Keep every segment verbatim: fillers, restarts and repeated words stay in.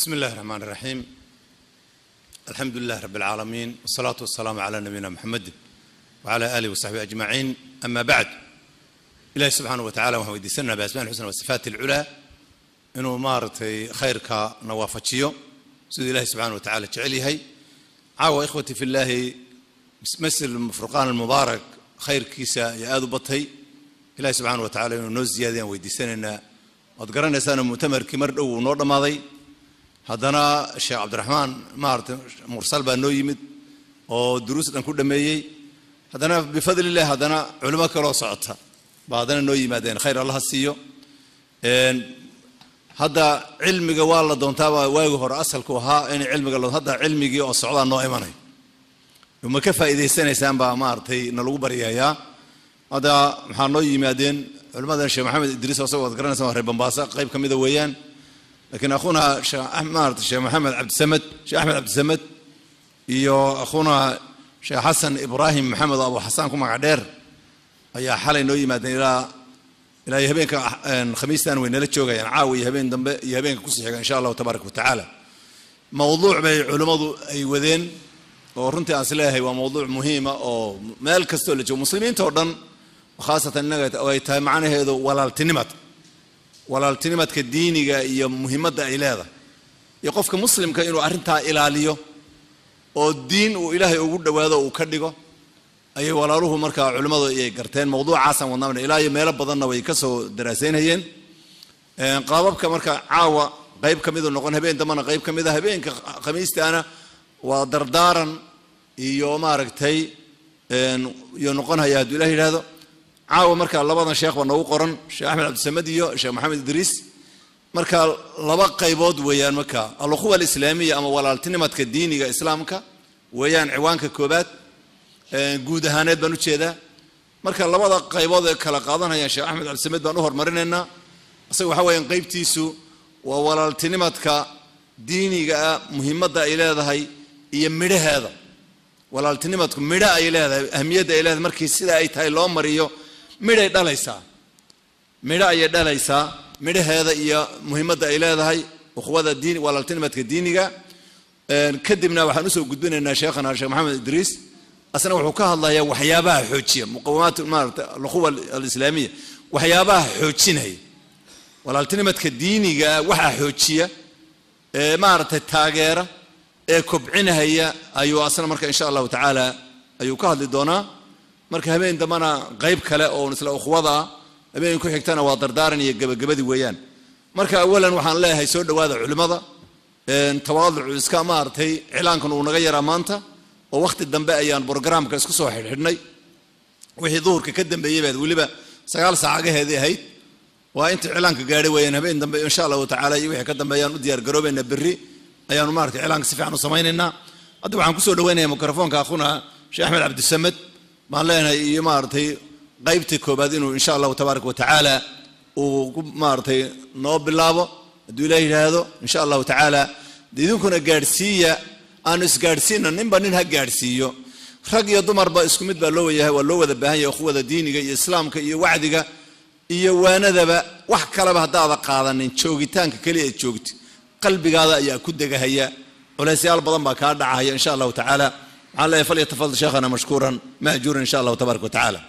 بسم الله الرحمن الرحيم. الحمد لله رب العالمين والصلاة والسلام على نبينا محمد وعلى آله وصحبه أجمعين. أما بعد، إلهي سبحانه وتعالى وهو يدسنا بأسماء الحسنى والصفات العلى إنه مارتي خيرك نوافتشيو سيد الله سبحانه وتعالى تعالي هي عاوة إخوتي في الله مثل المفرقان المبارك خير كيسا يآذو بطهي إلهي سبحانه وتعالى إنه نوز زيادين ويدسنا وذكرنا سنة مؤتمر كمرد ونور ماضي هذانا الشيخ عبد الرحمن مارت مرسل بأنه يمد ودروس أن كل مية هذانا بفضل الله هذانا علماء كلا صعدها بعدنا إنه يمدين خير الله السيو هذا علم جوال دون تابع واجه أصل كوها إن علم جوال هذا علم جي الصعدة نائمانه وما كفى إذا سنة سامبا مارت هي نلقو بريايا هذا محنو يمدين علماء الشيخ محمد إدريس وصوا ذكرنا سماه ربنا باسا قريب كم إذا ويان لكن أخونا الشيخ أحمد الشيخ محمد عبد السمد الشيخ أحمد عبد السمد يو أخونا الشيخ حسن إبراهيم محمد أبو حسان كم عدير أي حالي نوي ما إلى إلى يهبينك خميس ثانوي نلتشوجا يعني عاوي يهبين دم يهبينك كوسي إن شاء الله تبارك وتعالى موضوع بعلماء أي وذين ورنتي أصله هو موضوع مهم أو مال كستولج ومسلمين تودن وخاصة النجات أو يتهم معنا هذا ولا التنمت ولا التنمت كدينية هي مهمة إلهه يقف كمسلم كأنه أرنتها إلهية والدين وإلهي وجود وهذا وكردقه أي ولا روح مركا علماء يقرتين موضوع عاصم والنامن إلهي ما يلبى ظننا ويكسو دراسين هين قابب كمركا عاوة غيب كميذا نقول هبين دمنا غيب كميذا هبين خميس أنا ودردارا يوم أركتي ينقونها يا إلهي هذا عاو مركا لبضنا شيخ ونو قرن شيخ أحمد عبد السمد يو شيخ محمد إدريس مركا لبق قيبود ويان مكا الأخوة الإسلامية أما ولا التنمت كديني إسلامك ويان عوانك كوبات جود هانات بنو تشيدا مركا لبض قيبود كلا قاضنا يا شيخ أحمد عبد السمد بنوهر مرننا أسوي حوين قيبتيسو وولا التنمت كديني مهمة إلى هاي يمر هذا ولا التنمت مر إلى هذا أهمية إلى هذا مركي سيدا أي تاي لون مريو ميدا داليسا ميدا اي داليسا ميدا هذا هي مهمه الى هذه اخوه الدين ولا التنمت الدينيه كدبنا waxaan usoo gudbinaynaa sheekhana Sheikh Maxamed Idris asna wuxuu ka hadlayaa waxyaabaha xoojiya muqawamaat maarta al-ukhuwa al-islaamiyya waxyaabaha xoojinay wala التنمت الدينيه waxa xoojiya ee maarta taageera ee kobcinaya ayuu asna marka insha Allah ta'ala ayuu ka hadli doonaa marka habeen damana qayb kale oo isla ukhwada habeen ku xigtana waa dardaaran iyo gabagabadii weeyaan marka awalan waxaan leeyahay soo dhawaada culimada een tawaadu iska maartay ciilaankan uu naga yaraa maanta oo waqti dambe ayaan barnaamijka isku soo xidhnay wixii duhurka ka dambeeyay baad waliba sagaal saacadaheedii ahayd waa inta ciilaanka gaaray weeyaan habeen dambe insha Allah ta'ala iyo wixii ka dambeeyaan u diyaar garoobayna berri ayaan maartay ciilaanka si fiican u sameeynaa hadda waxaan ku soo dhaweynayaa mikrofoonka akhuna Sheikh Ahmed Abdi Samad ما لنا يمارتي قيبتي كوبادينو إن شاء الله تبارك وتعالى ومارتي نوب بالله دولة هذا إن شاء الله تعالى دينكم الجارسية أنس جارسين نبنينها جارسية رجع دمر باسكمت باللوية واللوية ذبها يا أخوة الدين يا إسلام كي وعدك يا وانا ذب وحكى له هذا قاعدة نشوقي تانك كلي تشوقت قلبي هذا يا كدك هي ولا سيال بضم بكار هي إن شاء الله تعالى على فليتفضل شيخنا مشكورا مأجورا إن شاء الله تبارك وتعالى.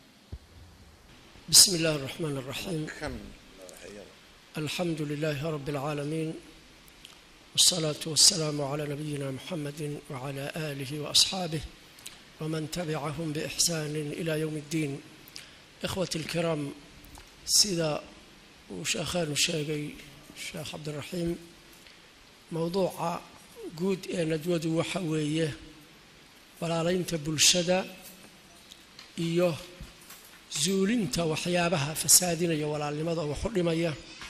بسم الله الرحمن الرحيم. الحمد لله رب العالمين والصلاة والسلام على نبينا محمد وعلى آله وأصحابه ومن تبعهم بإحسان إلى يوم الدين. إخوتي الكرام سيدا وشيخان الشيخي الشيخ عبد الرحيم موضوع جود ندود وحويه walaalaynta bulshada iyo zuulinta waxyaabaha fasaadinaya walaalnimada oo wax u dhimaya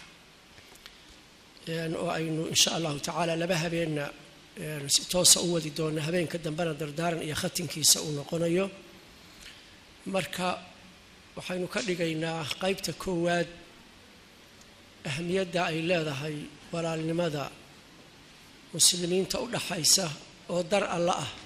een oo aynu insha Allah ta'ala laba habeena si toos ah u wadi doona habeenka dambana dardaaran iyo khatinkiisa uu noqonayo marka waxaynu ka dhigaynaa qaybta koowaad ahmiyada ay leedahay walaalnimada muslimiinta u dhaxaysa oo dar Allah ah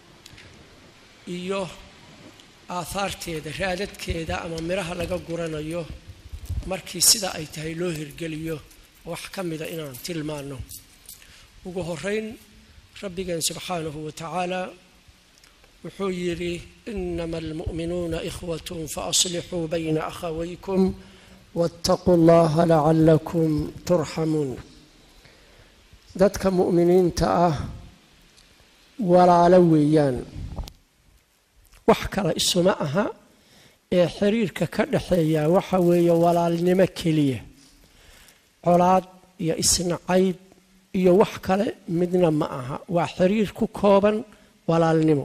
iyo aatharteeda raadadkeeda ama miraha laga guranayo markii sida ay tahay loo hirgeliyo wax kamida inaan tilmaano ugu horeyn rabbigan subxaanahu wa tacaala wuxuu yidhi inama almu'minuuna ikhwatun faaslixuu bayna akhawaykum wattaquu llaha lacalakum turxamuun dadka mu'miniinta ah walaalo weeyaan wax kale isuma aha ee xiriirka ka dhaxeeya waxa weeye walaalnimo keliya colaad iyo isnacayb iyo wax kale midna ma aha waa xiriir ku kooban walaalnimo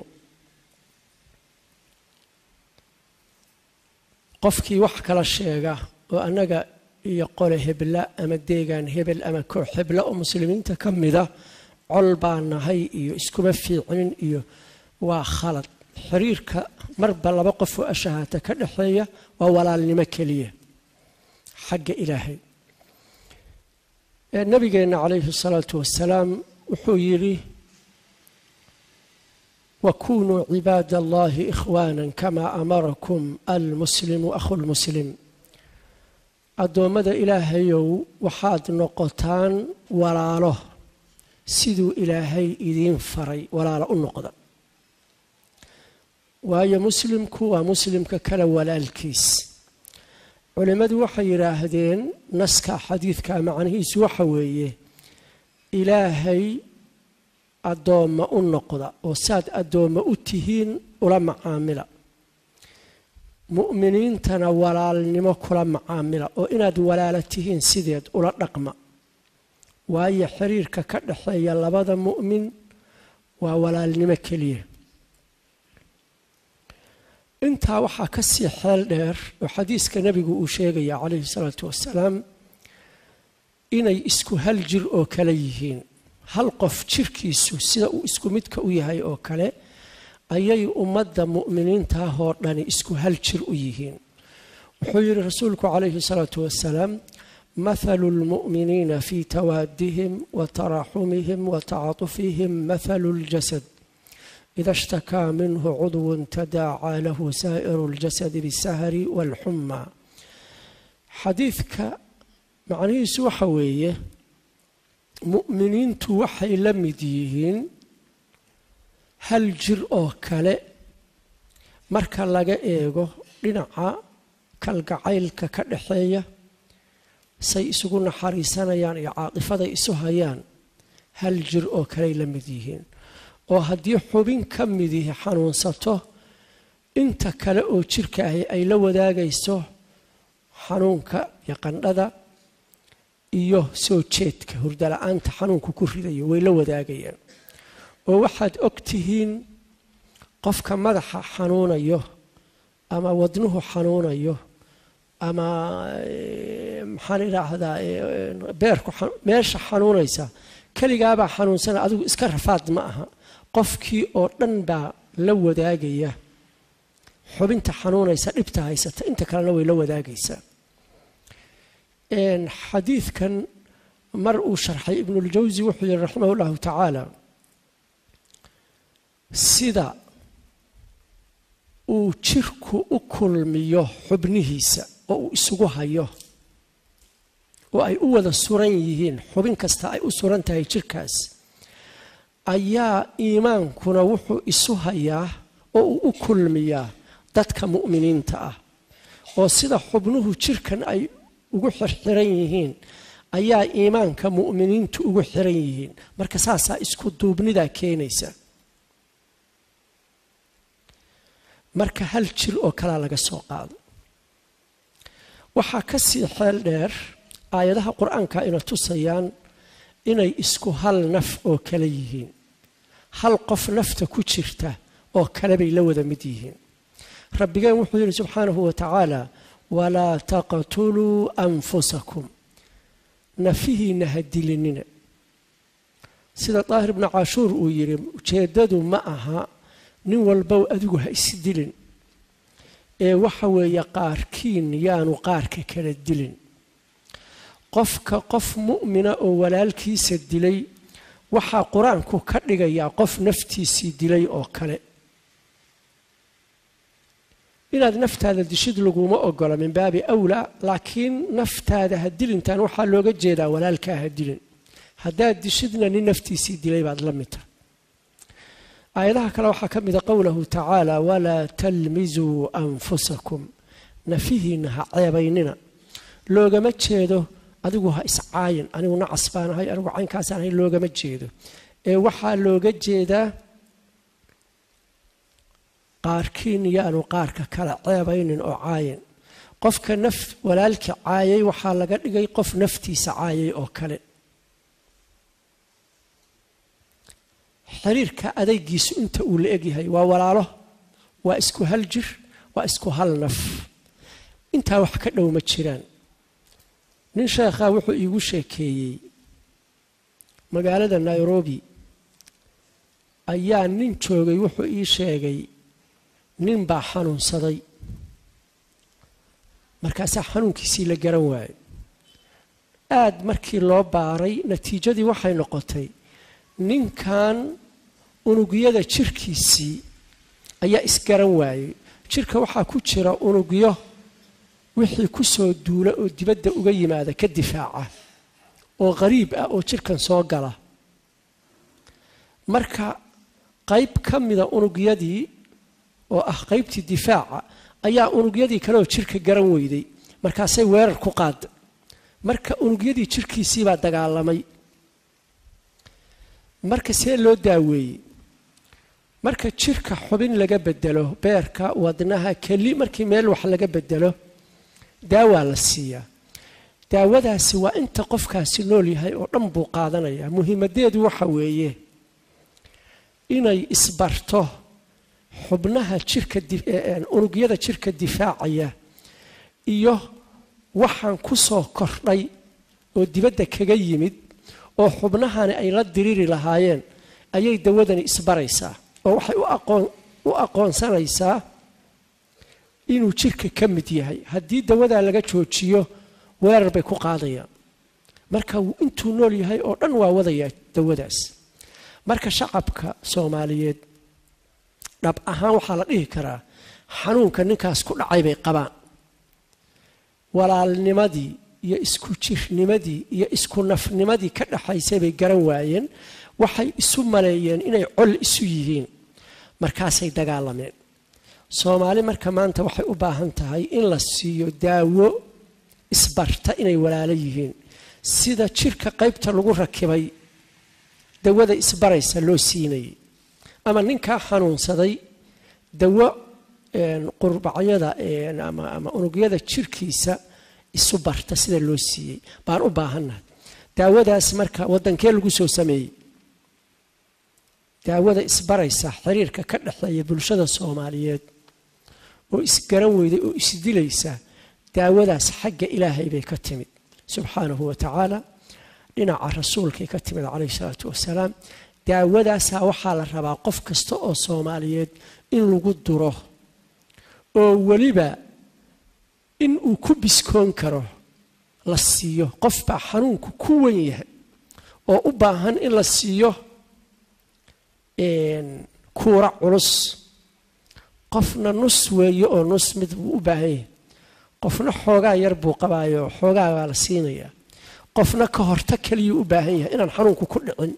qofkii wax kala sheega oo anaga iyo qole hebla ama deegaan hebel ama koox hebla oo muslimiinta ka mida col baan nahay iyo iskuma fiicnin iyo waa khalad xiriirka marba laba qof oo ashahaata ka dhaxeeya waa walaalnimo keliya xagga ilaahay nabigeena calayhi salaatu wasalaam wuxuu yidhi wakunuu cibaada allahi ikhwaana kamaa amarakum almuslimu akhu lmuslim addoommada ilaahayow waxaad noqotaan walaalo siduu ilaahay idiin faray walaalo u noqda waayo muslimku waa muslimka kale walaalkiis culimmadu waxay yidhaahdeen naska xadiidka macnihiisu waxa weeye ilaahay addoomma u noqda oo saad addoomma u tihiin ula macaamila mu'miniintana walaalnimo kula macaamila oo inaad walaalo tihiin sideed ula dhaqma waayo xiriirka ka dhaxeeya labada mu'min waa walaalnimo keliya intaa waxaa ka sii xeel dheer oo xadiiska nebigu uu sheegaya calayhi salaatu wasalaam inay isku hal jir oo kale yihiin hal qof jirkiisu sida uu isku midka u yahay oo kale ayay ummadda mu'miniintaah oo dhani isku hal jir u yihiin wuxuu yidhi rasuulku calayhi salaatu wasalaam mathalu lmu'miniina fii tawaadihim wa taraxumihim wa tacatufihim mathalu ljasad إذا اشتكى منه عضو تداعى له سائر الجسد بالسهر والحمى حديثك معنيه سوى حوية مؤمنين توحي لمديهين هل جرء كلا مركا لغا إيغو لنعا كالقعيل كالحية سيسقون حريسانا يعني عاطفة إسوهيان هل جرء كلا لمديهين oo haddii xubin ka midihi xanuunsato inta kale oo jirka ahi ay la wadaagayso xanuunka iyo qandhada iyo soo jeedka hurdo la'aanta xanuunku ku ridayo way la wadaagayaan oo waxaad og tihiin qofka madaxa xanuunayo ama wadnuhu xanuunayo ama maxaan idhaahdaa beerku meesha xanuunaysa keligaabaa xanuunsana adigu iska rafaad ma aha qofkii oo dhan baa la wadaagaya xubinta xanuunaysa dhibta haysata inta kalena way la wadaagaysaa xadiidkan mar uu sharxay ibnuljawsi wuxuu yihi raximah llahu tacaala sida uu jirku u kulmiyo xubnihiisa oo uu isugu hayo oo ay u wada suran yihiin xubin kasta ay u suran tahay jirkaas ayaa iimaankuna wuxuu isu hayaa oo uu u kulmiyaa dadka mu'miniinta ah oo sida xubnuhu jirkan ay ugu xirxiran yihiin ayaa iimaanka mu'miniintu ugu xiran yihiin marka saasaa isku duubnidaa keenaysa marka hal jir oo kalaa laga soo qaado waxaa ka sii xeel dheer aayadaha qur-aanka ina tusayaan inay isku hal naf oo kale yihiin hal qof nafta ku jirta oo kale bay la wada mid yihiin rabbigeen wuxuu yidhi subxaanahu wa tacaala walaa taqtuluu anfusakum nafihiina ha dilinina sida daahir ibnu cashuur uu yidhi ujeeddadu ma aha nin walbow adigu ha is dilin ee waxa weeye qaarkiin yaanu qaarka kala dilin qofka qof mu'mina oo walaalkiisa dilay waxaa qur-aanku ka dhigayaa qof naftiisii dilay oo kale inaad naftaada dishid laguma ogola min baabi awlaa laakiin naftaada ha dilintaan waxaa looga jeedaa walaalkaa ha dilin haddaad dishidna nin naftiisii dilay baad la mid tahay aayadaha kale waxaa ka mid a qowluhu tacaala walaa talmizuu anfusakum nafihiinna ha ceebaynina loogama jeedo adigu ha iscaayin anigu nacas baan ahay anigu caynkaasaan ahay loogama jeedo ee waxaa looga jeedaa qaarkiin yaanu qaarka kale ceebaynin oo caayin qofka naf walaalka caayay waxaa laga dhigay qof naftiisa caayay oo kale xiriirka adaygiisu inta uu la egyahay waa walaalo waa isku hal jir waa isku hal naf intaa wax ka dhow ma jiraan nin sheekha wuxuu iigu sheekeeyey magaalada Nairobi ayaa nin joogay wuxuu ii sheegay nin baa xanuunsaday markaasaa xanuunkiisii la garan waayay aad markii loo baaray natiijadii waxay noqotay ninkan unugyada jirkiisii ayaa isgaran waayay jirka waxaa ku jira unugyo wixii ku soo duula oo dibadda uga yimaada ka difaaca oo qariib ah oo jirkan soo gala marka qayb ka mida unugyadii oo ah qaybtii difaaca ayaa unugyadii kale oo jirka garan weyday markaasay weerar ku qaada marka unugyadii jirkiisii baa dagaalamay marka see loo daaweeyey marka jirka xubin laga bedelo beerka wadnaha keli markii meel wax laga bedelo daawa la siiyaa daawadaasi waa inta qofkaasi nool yahay oo dhan buu qaadanayaa muhiimadeedu waxa weeye inay isbarto xubnaha jirka unugyada jirka difaacaya iyo waxaan ku soo kordhay oo dibadda kaga yimid oo xubnahani ay la diriri lahaayeen ayay dawadani isbaraysaa oo waxay u aqoon u aqoonsanaysaa inuu jirka ka mid yahay haddii dawada laga joojiyo weerar bay ku qaadayaan marka intuu nool yahay oo dhan waa wadaya dawadaas marka shacabka Soomaaliyeed dhab ahaan waxaa la dhihi karaa xanuunka ninkaas ku dhacay bay qabaan walaalnimadii iyo isku jirnimadii iyo isku nafnimadii ka dhaxaysay bay garan waayeen waxay isu maleeyeen inay col isu yihiin markaasay dagaalameen Soomaali marka maanta waxay u baahan tahay in la siiyo daawo isbarta inay walaalo yihiin sida jirka qaybta lagu rakibay dawada isbaraysa loo siinay ama ninka xanuunsaday dawo een qurbacyada een ama ama unugyada jirkiisa isu barta sida loo siiyay baan u baahanahay daawadaas marka wadankee lagu soo sameeyay daawada isbaraysa xiriirka ka dhaxeeya bulshada Soomaaliyeed oo isgaran weyday oo isdilaysa daawadaas xagga Ilaahay bay ka timid subhanahu wa ta'ala dhinaca rasuulkay ka timid calayhi salaatu wasalaam daawadaas waxaa la rabaa qof kasta oo Soomaaliyeed in lagu duro oo waliba in uu ku biskoon karo la siiyo qof baa xanuunku ku weyn yahay oo u baahan in la siiyo een kuura culus qofna nus weeyo oo nus mid uu u baahan yahay qofna xoogaa yar buu qabaayo xoogaa waa la siinaya qofna ka horta kaliya u baahan yahay inaan xanuunku ku dhicin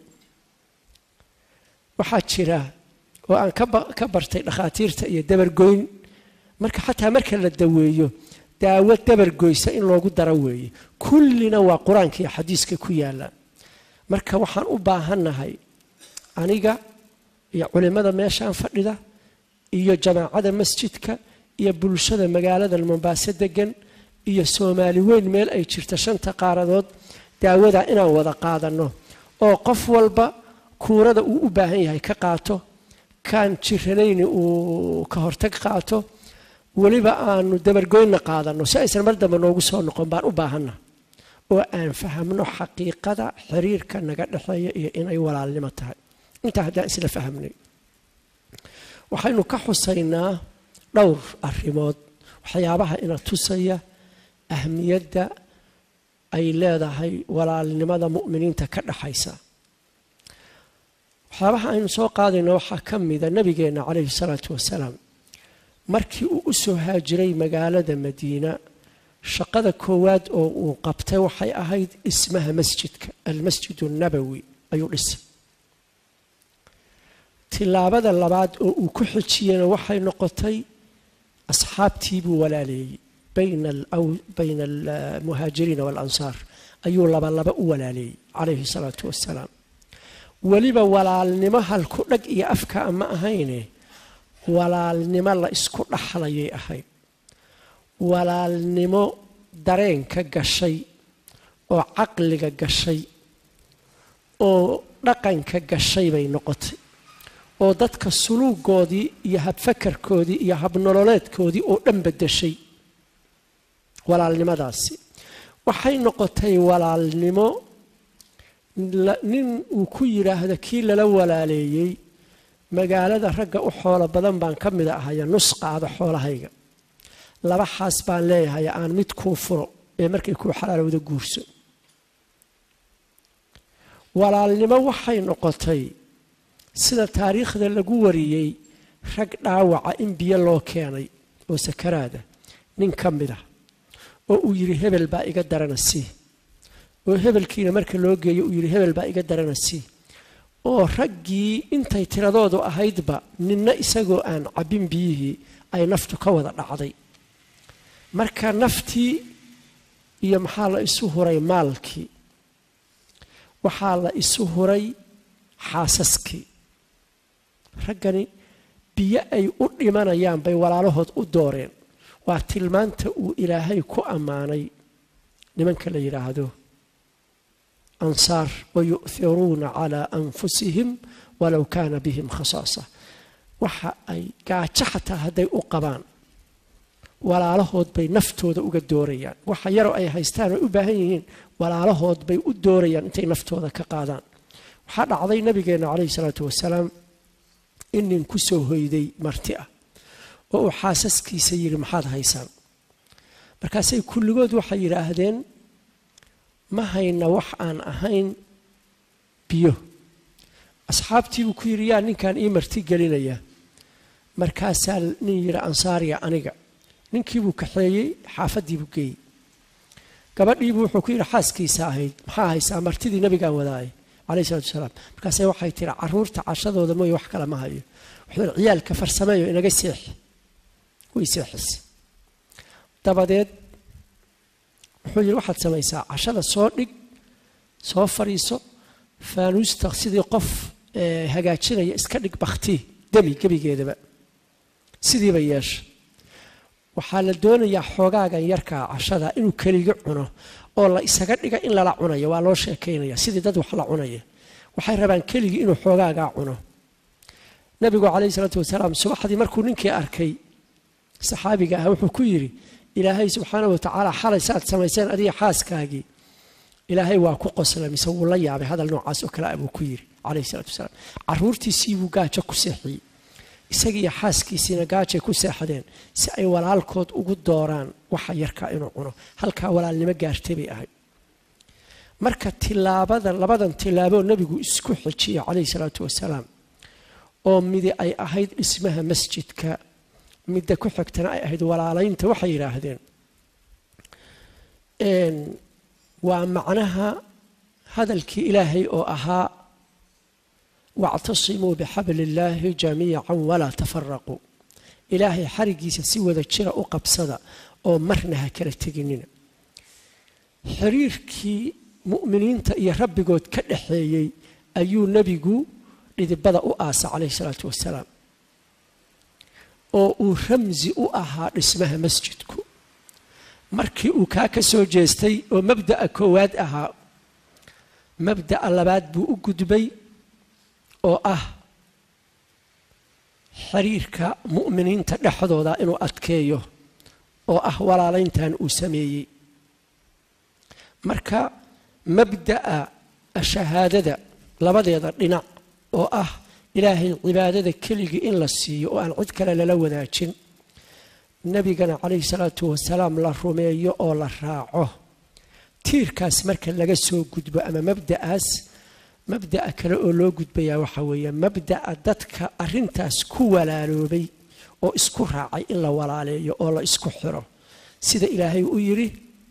waxaa jira oo aan ka bartay dhakhaatiirta iyo dabargoyn marka xataa marka la daweeyo daawo dabargoysa in loogu daro weeye kullina waa quraanka iyo xadiiska ku yaala marka waxaan u baahanahay aniga iyo culimada meeshaan fadhida iyo jamaacada masjidka iyo bulshada magaalada Mombasa degan iyo Soomaali weyn meel ay jirto shanta qaaradood daawada inaan wada qaadano oo qof walba kuurada uu u baahan yahay ka qaato kan jiranayni uu ka hortag qaato waliba aanu dabargoyna qaadano si aysan mar dambe noogu soo noqon baan u baahanahay oo aan fahamno xaqiiqada xiriirka naga dhaxeeya iyo inay walaalnimo tahay inta haddaan isla fahamnay waxaynu ka xusaynaa dhowr arrimood waxyaabaha ina tusaya ahmiyadda ay leedahay walaalnimada mu'miniinta ka dhaxaysa waxyaabaha aynu soo qaadayno waxaa ka mida nabigeena calayhi salaatu wasalaam markii uu u soo haajiray magaalada Madiina shaqada koowaad oo uu qabtay waxay ahayd ismaha masjidka almasjid an-nabawi ayuu dhisay tilaabada labaad oo uu ku xijiyana waxay noqotay asxaabtii buu walaaleeyay bayna al bayna al-muhaajiriin wal-ansaar ayuu laba laba u walaaleeyay calayhi salaatu wassalaam waliba walaalnimo halku dhag iyo afka ama ahayne walaalnimo la isku dhaxlayay ahayd walaalnimo dareenka gashay oo caqliga gashay oo dhaqanka gashay bay noqotay oo dadka suluugoodii iyo habfakarkoodii iyo habnololeedkoodii oo dhan bedeshay walaalnimadaasi waxay noqotay walaalnimo nin uu ku yiraahdo kii lala walaaleeyay magaalada ragga u xoolo badan baan ka mid ahay nus qaado xoolahayga laba xaas baan leeyahay aan mid ku furo ee markay ku xalaalowda guurso walaalnimo waxay noqotay sida taariikhda lagu wariyay rag dhaawaca in biyo loo keenay oo sakaraada nin kamida oo uu yiri hebel baa iga daranasi oo hebelkiina marka loo geeyo uu yiri hebel baa iga daranasi oo raggii intay tiradoodu ahaydba ninna isagoo aan cabin biyihii ay naftu ka wada dhacday marka naftii iyo maxaa la isu huray maalkii waxaa la isu huray xaasaskii raggani biyo ay u dhimanayaan bay walaalahood u dooreen waa tilmaanta uu ilaahay ku ammaanay nimanka la yiraahdo ansaar wayu'thiruuna calaa anfusihim walow kaana bihim khasaasa waxa ay gaajo xataa hadday u qabaan walaalahood bay naftooda uga doorayaan waxa yaro ay haystaan oo u baahan yihiin walaalahood bay u doorayaan intay naftooda ka qaadaan waxaa dhacday nabigeena calayhi salaatu wasalaam in nin ku soo hoyday marti ah oo uu xaasaskiisa yiri maxaad haysaan markaasay kulligood waxay yiraahdeen ma hayna wax aan ahayn biyo asxaabtii uu ku yiri yaa ninkan ii marti gelinaya markaasaa nin yiri ansaariya aniga ninkii buu kaxeeyey xaafadii buu geeyey gabadhii buu wuxuu ku yiri xaaskiisa ahayd maxaa haysaa martidii nabiga wadaay calayhi salaatu wasalaam markaasay waxay tiri caruurta cashadooda mooy wax kale ma hayo wuxuu ciyaalka farsameeyo inaga seexi way seexis dabadeed wuxuu yiri waxaad samaysaa cashada soo dhig soo fariiso faanuusta sidii qof hagaajinaya iska dhig bakti dami gabigeedaba sidii bay yeesha waxaa la doonayaa xoogaagan yarka cashada inuu kaliga cuno oo la isaga dhiga in lala cunayo waa loo sheekeynaya sidii dad wax la cunaya waxay rabaan kaliga inuu xoogaaga cuno nabigu calayhi salaatu wasalaam subaxdii markuu ninkii arkay saxaabiga ah wuxuu ku yiri ilaahay subxaanahu wa tacaala xalay saad samayseen adiga xaaskaagii ilaahay waa ku qoslay mise wuu la yaabay hadal noocaas oo kale abuu ku yiri calayhi salaatu wasalaam caruurtiisii buu gaajo ku seexiyey isaga iyo xaaskiisiina gaajo ku seexadeen si ay walaalkood ugu dooraan waxa yarka inuu cuno halka walaalnimo gaartay bay ahay marka tilaabada labadan tilaabo nabigu isku xijiyay calayhi salaatu wasalaam oo mid ay ahayd ismaha masjidka mid ku xigtana ay ahayd walaalaynta waxay yiraahdeen een waa macnaha hadalkii ilaahay oo ahaa wa'tasimu bihablillahi jamii'an wala tafarraqu ilaahay xarigiisa si wada jira u qabsada oo marna ha kala teginina xiriirkii mu'miniinta iyo rabbigood ka dhaxeeyay ayuu nabigu dhidibada u aasa calayhi salaatu wasalaam oo uu ramzi u ahaa dhismaha masjidku markii uu ka ka soo jeestay oo mabda'a koowaad ahaa mabda'a labaad buu u gudbay oo ah xiriirka mu'miniinta dhexdooda inuu adkeeyo oo ah walaalayntan uu sameeyay marka mabda'a shahaadada labadeeda dhinac oo ah ilaahay cibaadada kaliya in la siiyo oo aan cid kale la wadaajin nabigana calayhi salaatu wasalaam la rumeeyo oo la raaco tiirkaas marka laga soo gudbo ama mabda'aas mabda'a kale oo loo gudbaya waxa weeye mabda'a dadka arintaas ku walaaloobay oo isku raacay in la walaaleeyo oo la isku xiro سيد إلهي أيري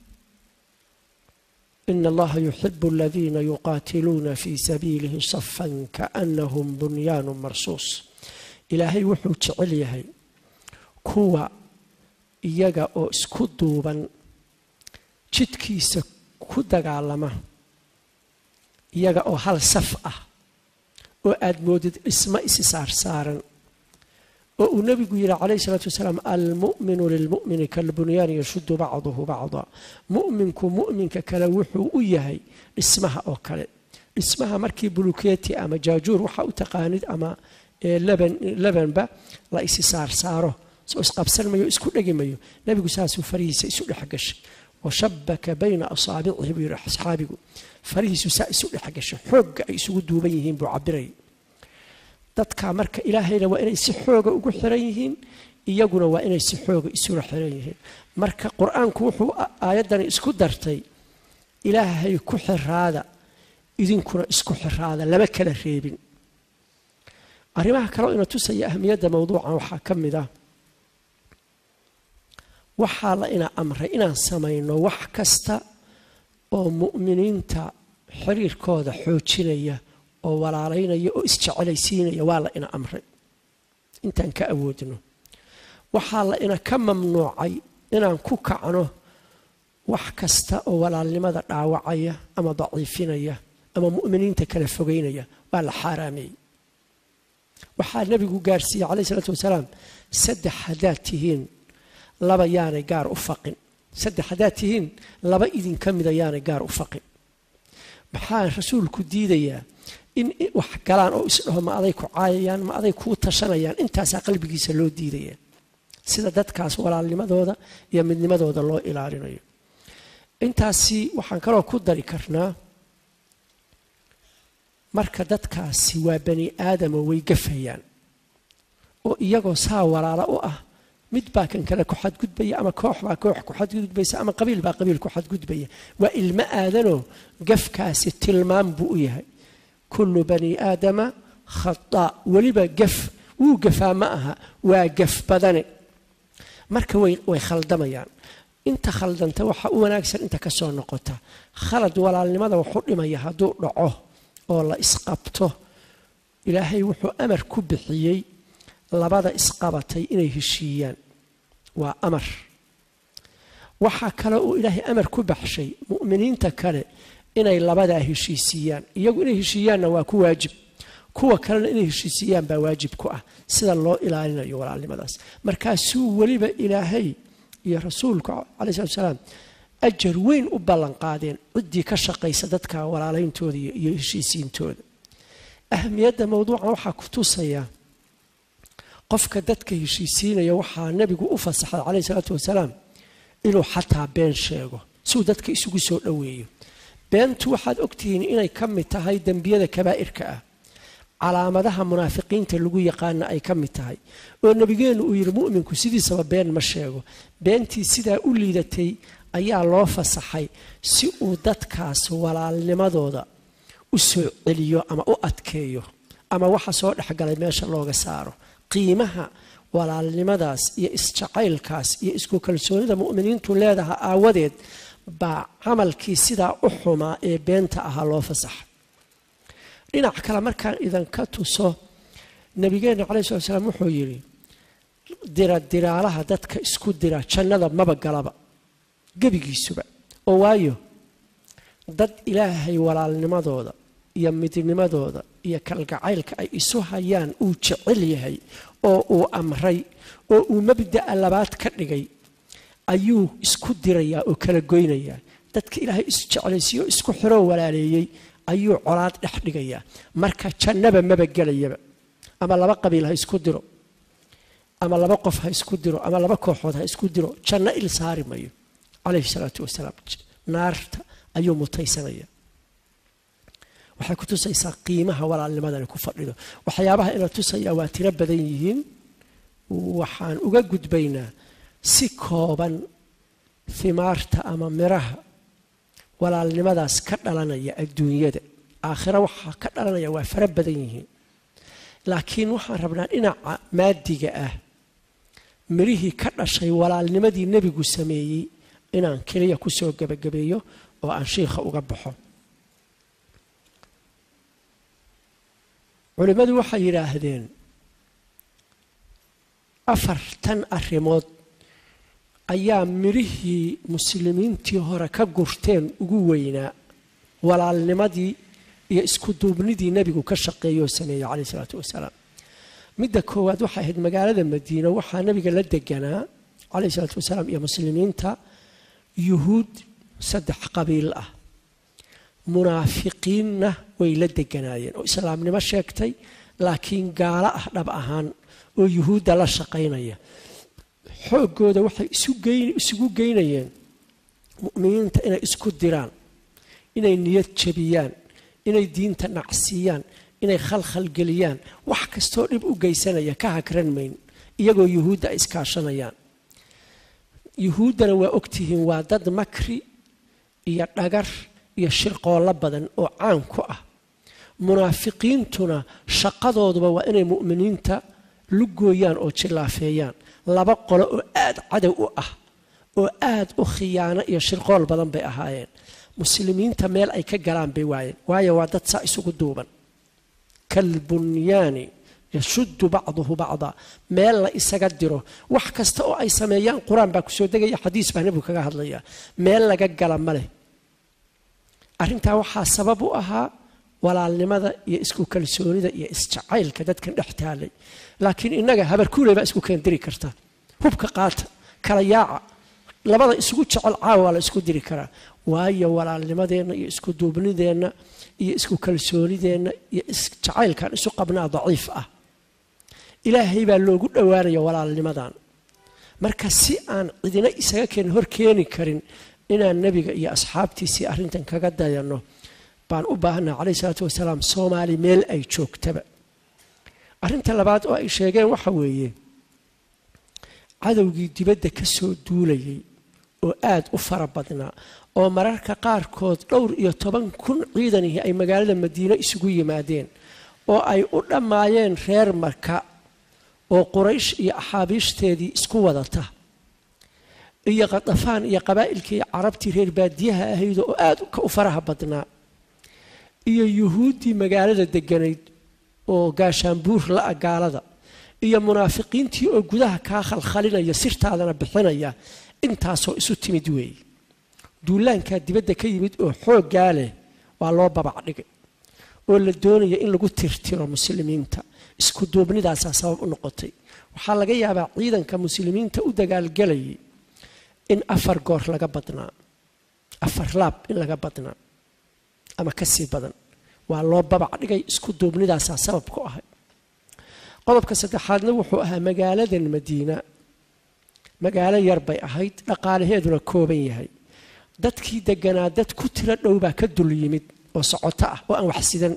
إن الله يحب الذين يقاتلون في سبيله صفا كأنهم بنيان مرصوص إلهي وحو تعليهي كوا إيجا أو اسكدوبا جدكيس كدق علما إيجا أو هل صفأة وأدمودد اسم إسسار سارا والنبي قال عليه الصلاة والسلام المؤمن للمؤمن كالبنيان يشد بعضه بعضا مؤمنكم مؤمنك كلوحو وياهي اسمها أو كلا اسمها مركي بلوكيتي أما جاجور وحاو تقاند أما لبن لبن با لا إسسار ساره سأسقب سلمي يسكت لجميو نبي قساس فريس يسوق حقش وشبك بين أصابعه بيرح أصحابه فريس يسوق حقش حق يسوق دوبيهم بعبري dadka marka ilaahayna waa inay si xoog ugu xiran yihiin iyaguna waa inay si xoog isu xiran yihiin marka quraanku wuxuu aayadan isku dartay ilaahay ku xiraada idinkuna isku xiraada laba kala reebin arimaha kale inuu tusaya ahmiyada mawduuca waxa kamid ah waxa la ina amray inaan sameeyno wax kasta oo mu'miniinta xiriirkooda xoojinaya oo walaalaynaya oo isjecelaysiinaya waa la ina amray intaan ka awoodno waxa la ina ka mamnuucay inaan ku kacno wax kasta oo walaalnimada dhaawacaya ama daciifinaya ama mu'miniinta kala fogeynaya waa la xaraamay waxa nabigu gaarsiiyay kaleey salaatu wasalaam saddex hadaatihiin laba yaanay gaar u faqin saddex hadaatihiin laba idin kamid yaanay gaar u faqin maxaa rasuulku diidayaa in wax galaan oo isdhaho ma aday ku caayayaan ma aday ku tashanayaan intaas qalbigiisa loo diidaya sida dadkaas walaalnimadooda iyo midnimadooda loo ilaalinayo intaasi waxaan kaloo ku dari karnaa marka dadkaasi waa bani aadam oo way gafayaan oo iyagoo saa walaalo u ah mid baa kan kale ku xad gudbaya ama koox baa koox ku xad gudbaysa ama qabiil baa qabiil ku xad gudbaya waa ilma aadanoo gafkaasi tilmaam buu u yahay كل بني آدم خطاء ولبا قف وقفا معها وقف بدني مركا وي خلدميان انت خلدنت وحا وناكسر انت كسو نقطة خلد ولا لماذا وحر ما يهدو رعوه والله اسقبته إلهي وحو أمر كبحيي لبدا اسقبتي إليه الشيان وأمر وحا كلاو إلهي أمر كبحشي مؤمنين تكالي inay labada heshiisiyaan iyagu inay heshiiyaanna waa ku waajib kuwa kale inay heshiisiyaan baa waajib ku ah sida loo ilaalinayo walaalnimadaas markaasuu waliba ilaahay iyo rasuulku kaleey salaam ajar weyn u ballan qaadeen cidii ka shaqeysa dadka walaaleyntooda iyo heshiisiintooda ahmiyada mawduuca waxa ku tusaya qofka dadka heshiisiinaya waxa nabigu u fasaxay kaleey salaam inuu xataa been sheego soo dadka isugu soo dhaweeyo beentu waxaad ogtihiin inay ka mid tahay dambiyada kabaa'irka ah calaamadaha munaafiqiinta lagu yaqaan ay ka mid tahay oo nabigeenu uu yiri mu'minku sidiisaba been ma sheego beentii sida u liidatay ayaa loo fasaxay si uu dadkaas walaalnimadooda u soo celiyo ama u adkeeyo ama waxa soo dhaxgalay meesha looga saaro qiimaha walaalnimadaas iyo isjacaylkaas iyo isku kalsoonida mu'miniintu leedahay aawadeed ba amalkii sida u xumaa ee beenta ah loo fasax dhinac kale markaan idan ka tuso nabigeena kaleey salaam wuxuu yiri dira diraalaha dadka isku dira jannada maba galaba gabigiisuba oo waayo dad ilaahay walaalnimadooda iyo midnimadooda iyo kalgacaylka ay isu hayaan uu jecel yahay oo uu amray oo uu mabda'a labaad ka dhigay ayuu isku diraya oo kala goynaya dadka ilaahay is jeclaysiyo isku xiro walaaleeyay ayuu colaad dhex dhigaya marka jannaba maba galayaba ama laba qabiil ha isku diro ama laba qof ha isku diro ama laba kooxood ha isku diro janna il saari mayo kaleey salaatu wasalaam naarta ayuu mutaysanaya waxa ku tusaysaa qiimaha walaalnimadan ku fadhido waxyaabaha ina tusaya waa tiro badan yihiin waxaan uga gudbaynaa si kooban thimaarta ama miraha walaalnimadaas ka dhalanaya adduunyada aakhira waxa ka dhalanaya waa fara badan yihiin laakiin waxaan rabnaa dhinaca maadiga ah mirihii ka dhashay walaalnimadii nebigu sameeyey inaan kaliya ku soo gabagabeeyo oo aan sheekha uga baxo culimadu waxay yiraahdeen afartan arrimood ayaa mirihii muslimiintii hore ka gurteen ugu weynaa walaalnimadii iyo isku duubnidii nebigu ka shaqeeyo sameeyay calayhi salaatu wasalaam midda koowaad waxay ahayd magaalada Madiina waxaa nabiga la deganaa calayhi salaatu wasalaam iyo muslimiinta yuhuud saddex qabiil ah munaafiqiinna way la deganaayeen oo islaamnimo sheegtay laakiin gaala ah dhab ahaan oo yuhuudda la shaqeynaya xoogooda waxay isu geyn isugu geynayeen mu'miniinta inay isku diraan inay niyad jabiyaan inay diinta nacsiiyaan inay khalkhal geliyaan wax kastoo dhib u geysanaya ka hakran mayn iyagoo yuhuudda iskaashanayaan yuhuuddana waa ogtihiin waa dad makri iyo dhagar iyo shirqoolo badan oo caan ku ah munaafiqiintuna shaqadooduba waa inay mu'miniinta lugooyaan oo jilaafeeyaan laba qolo oo aad cadow u ah oo aad u khiyaano iyo shirqool badan bay ahaayeen muslimiinta meel ay ka galaan bay waayeen waayo waa dad saa isugu duuban kalbunyaani yashuddu bacduhu bacda meel la isaga diro wax kasta oo ay sameeyaan quraan baa kusoo degaya xadiis baa nabigu kaga hadlaya meel laga gala male arrintaa waxaa sabab u ahaa walaalnimada iyo isku kalsoonida iyo isjacaylka dadkan dhex taalay laakiin inaga habar kuulay baa isku keen diri karta hubka qaata kala yaaca labada isugu jecel caawa la isku diri karaa waayo walaalnimadeena iyo isku duubnideena iyo isku kalsoonideena iyo isjacaylkan isu qabnaa daciif ah ilaahay baa loogu dhawaanaya walaalnimadan marka si aan cidina isaga keen hor keeni karin inaan nabiga iyo asxaabtiisii arrintan kaga dayano baan u baahnaa calayhi salaatu wasalaam Soomaali meel ay joogtaba arrinta labaad oo ay sheegeen waxa weeye cadawgii dibadda ka soo duulayay oo aad u fara badnaa oo mararka qaarkood dhowr iyo toban kun ciidanihii ay magaalada Madiina isugu yimaadeen oo ay u dhammaayeen reer Marka oo Quraysh iyo axaabiishteedii isku wadata iyo Qadafaan iyo qabaa'ilkii carabtii reer baadiyaha ahayd oo aad u faraha badnaa iyo yuhuudii magaalada deganayd oo gaashaanbuur la agaalada iyo munaafiqiintii oo gudaha ka khalkhalinaya sirtaadana bixinaya intaasoo isu timid weey duulaanka dibadda ka yimid oo xoog gaale waa loo babac dhigay oo la doonayo in lagu tirtiro muslimiinta isku duubnidaas sabab u noqotay waxaa laga yaabaa ciidanka muslimiinta u dagaalgalay in afar goor laga badnaa afar laab in laga badnaa ama ka sii badan waa loo babac dhigay isku duubnidaas sabab ku ahay qodobka saddexaadna wuxuu ahaa magaaladan Madiina magaalo yar bay ahayd dhaqaalaheeduna kooban yahay dadkii deganaa dad ku tira dhow baa ka dul yimid oo socoto ah oo aan wax sidan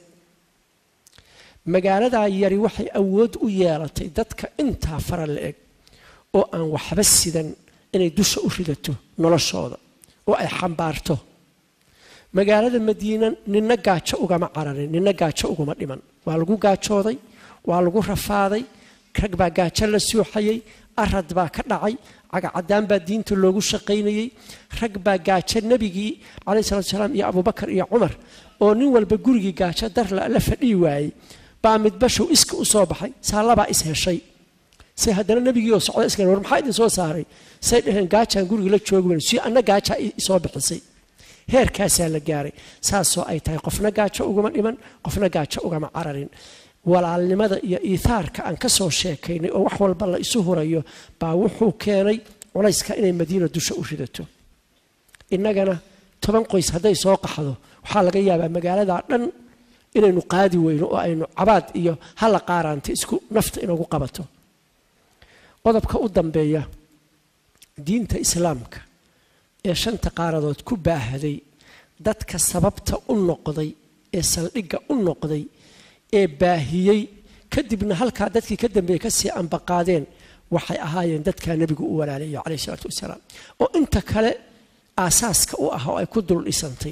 magaalada yari waxay awood u yeelatay dadka inta fara leeg oo aan waxba sidan inay dusha u ridato noloshooda oo ay xambaarto magaalada Madiina ninna gaajo ugama cararin ninna gaajo uguma dhiman waa lagu gaajooday waa lagu rafaaday rag baa gaajo la suuxayay arad baa ka dhacay caga cadaan baa diinta loogu shaqeynayay rag baa gaajo nabigii calayhi salaatu wasalaam iyo Abubakar iyo Umar oo nin walba gurigii gaajo dar la fadhii waayay baa midbashu iska u soo baxay saalaba is heshay si hadana nabigii oo socda iska war maxay idin soo saaray say dhaheen gaajaan guriga la joogeen si anna gaajo soo bixisay heerkaas la gaaray saasoo ay tahay qofna gaajo uguma dhiman qofna gaajo ugama cararin walaalnimada iyo iithaarka aan ka soo sheekaynay oo wax walba la isu hurayo baa wuxuu keenay culayska inay Madiina dusha u ridato innagana toban qoys haday soo qaxdo waxa laga yaabaa magaalada dhan inaynu qaadi weyno oo aynu cabaad iyo hala qaaraanta isku nafta inagu qabato qodobka u dambeeya diinta islaamka ee shanta qaaradood ku baahday dadka sababta u noqday ee saldhiga u noqday ee baahiyay kadibna halka dadkii ka dambeeyay ka sii anbaqaadeen waxay ahaayeen dadka nabigu u walaalay calayhi salaatu wasalaam oo inta kale aasaaska u ah oo ay ku dul dhisantay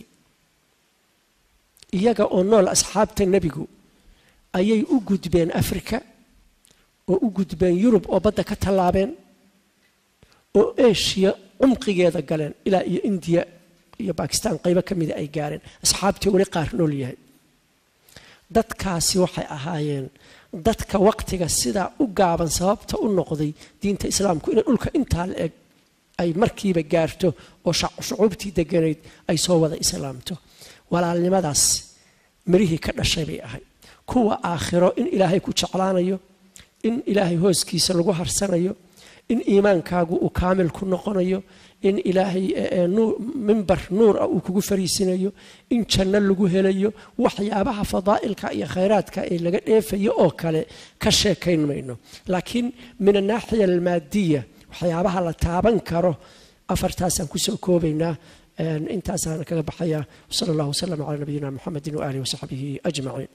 iyaga oo nool asxaabta nabigu ayay u gudbeen Afrika oo u gudbeen Yurub oo badda ka talaabeen oo Asia cumqigeeda galeen ilaa iyo India iyo Pakistan qaybo kamid ay gaareen asxaabtii wali qaar nool yahay dadkaasi waxay ahaayeen dadka waqtiga sida u gaaban sababta u noqday diinta islaamku in dhulka inta la eg ay markiiba gaarto oo shucuubtii deganeed ay soo wada islaamto walaalnimadaas marihii ka dhashay bay ahay kuwa aakhiro in ilaahay ku jeclaanayo in ilaahay hooskiisa lagu harsanayo in iimaankaagu uu kaamil ku noqonayo in ilaahay minbar nuur uu kugu fariisinayo in janno lagu helayo waxyaabaha fadaa'ilka iyo khayraadka ee laga dheefayo oo kale ka sheekayn mayno laakiin min naaxiya almaadiya waxyaabaha la taaban karo afartaasaan ku soo koobaynaa intaasaan kaga baxaya sallallahu wasallam ala nabiyina muhammadin wa alihi wa sahbihi ajma'in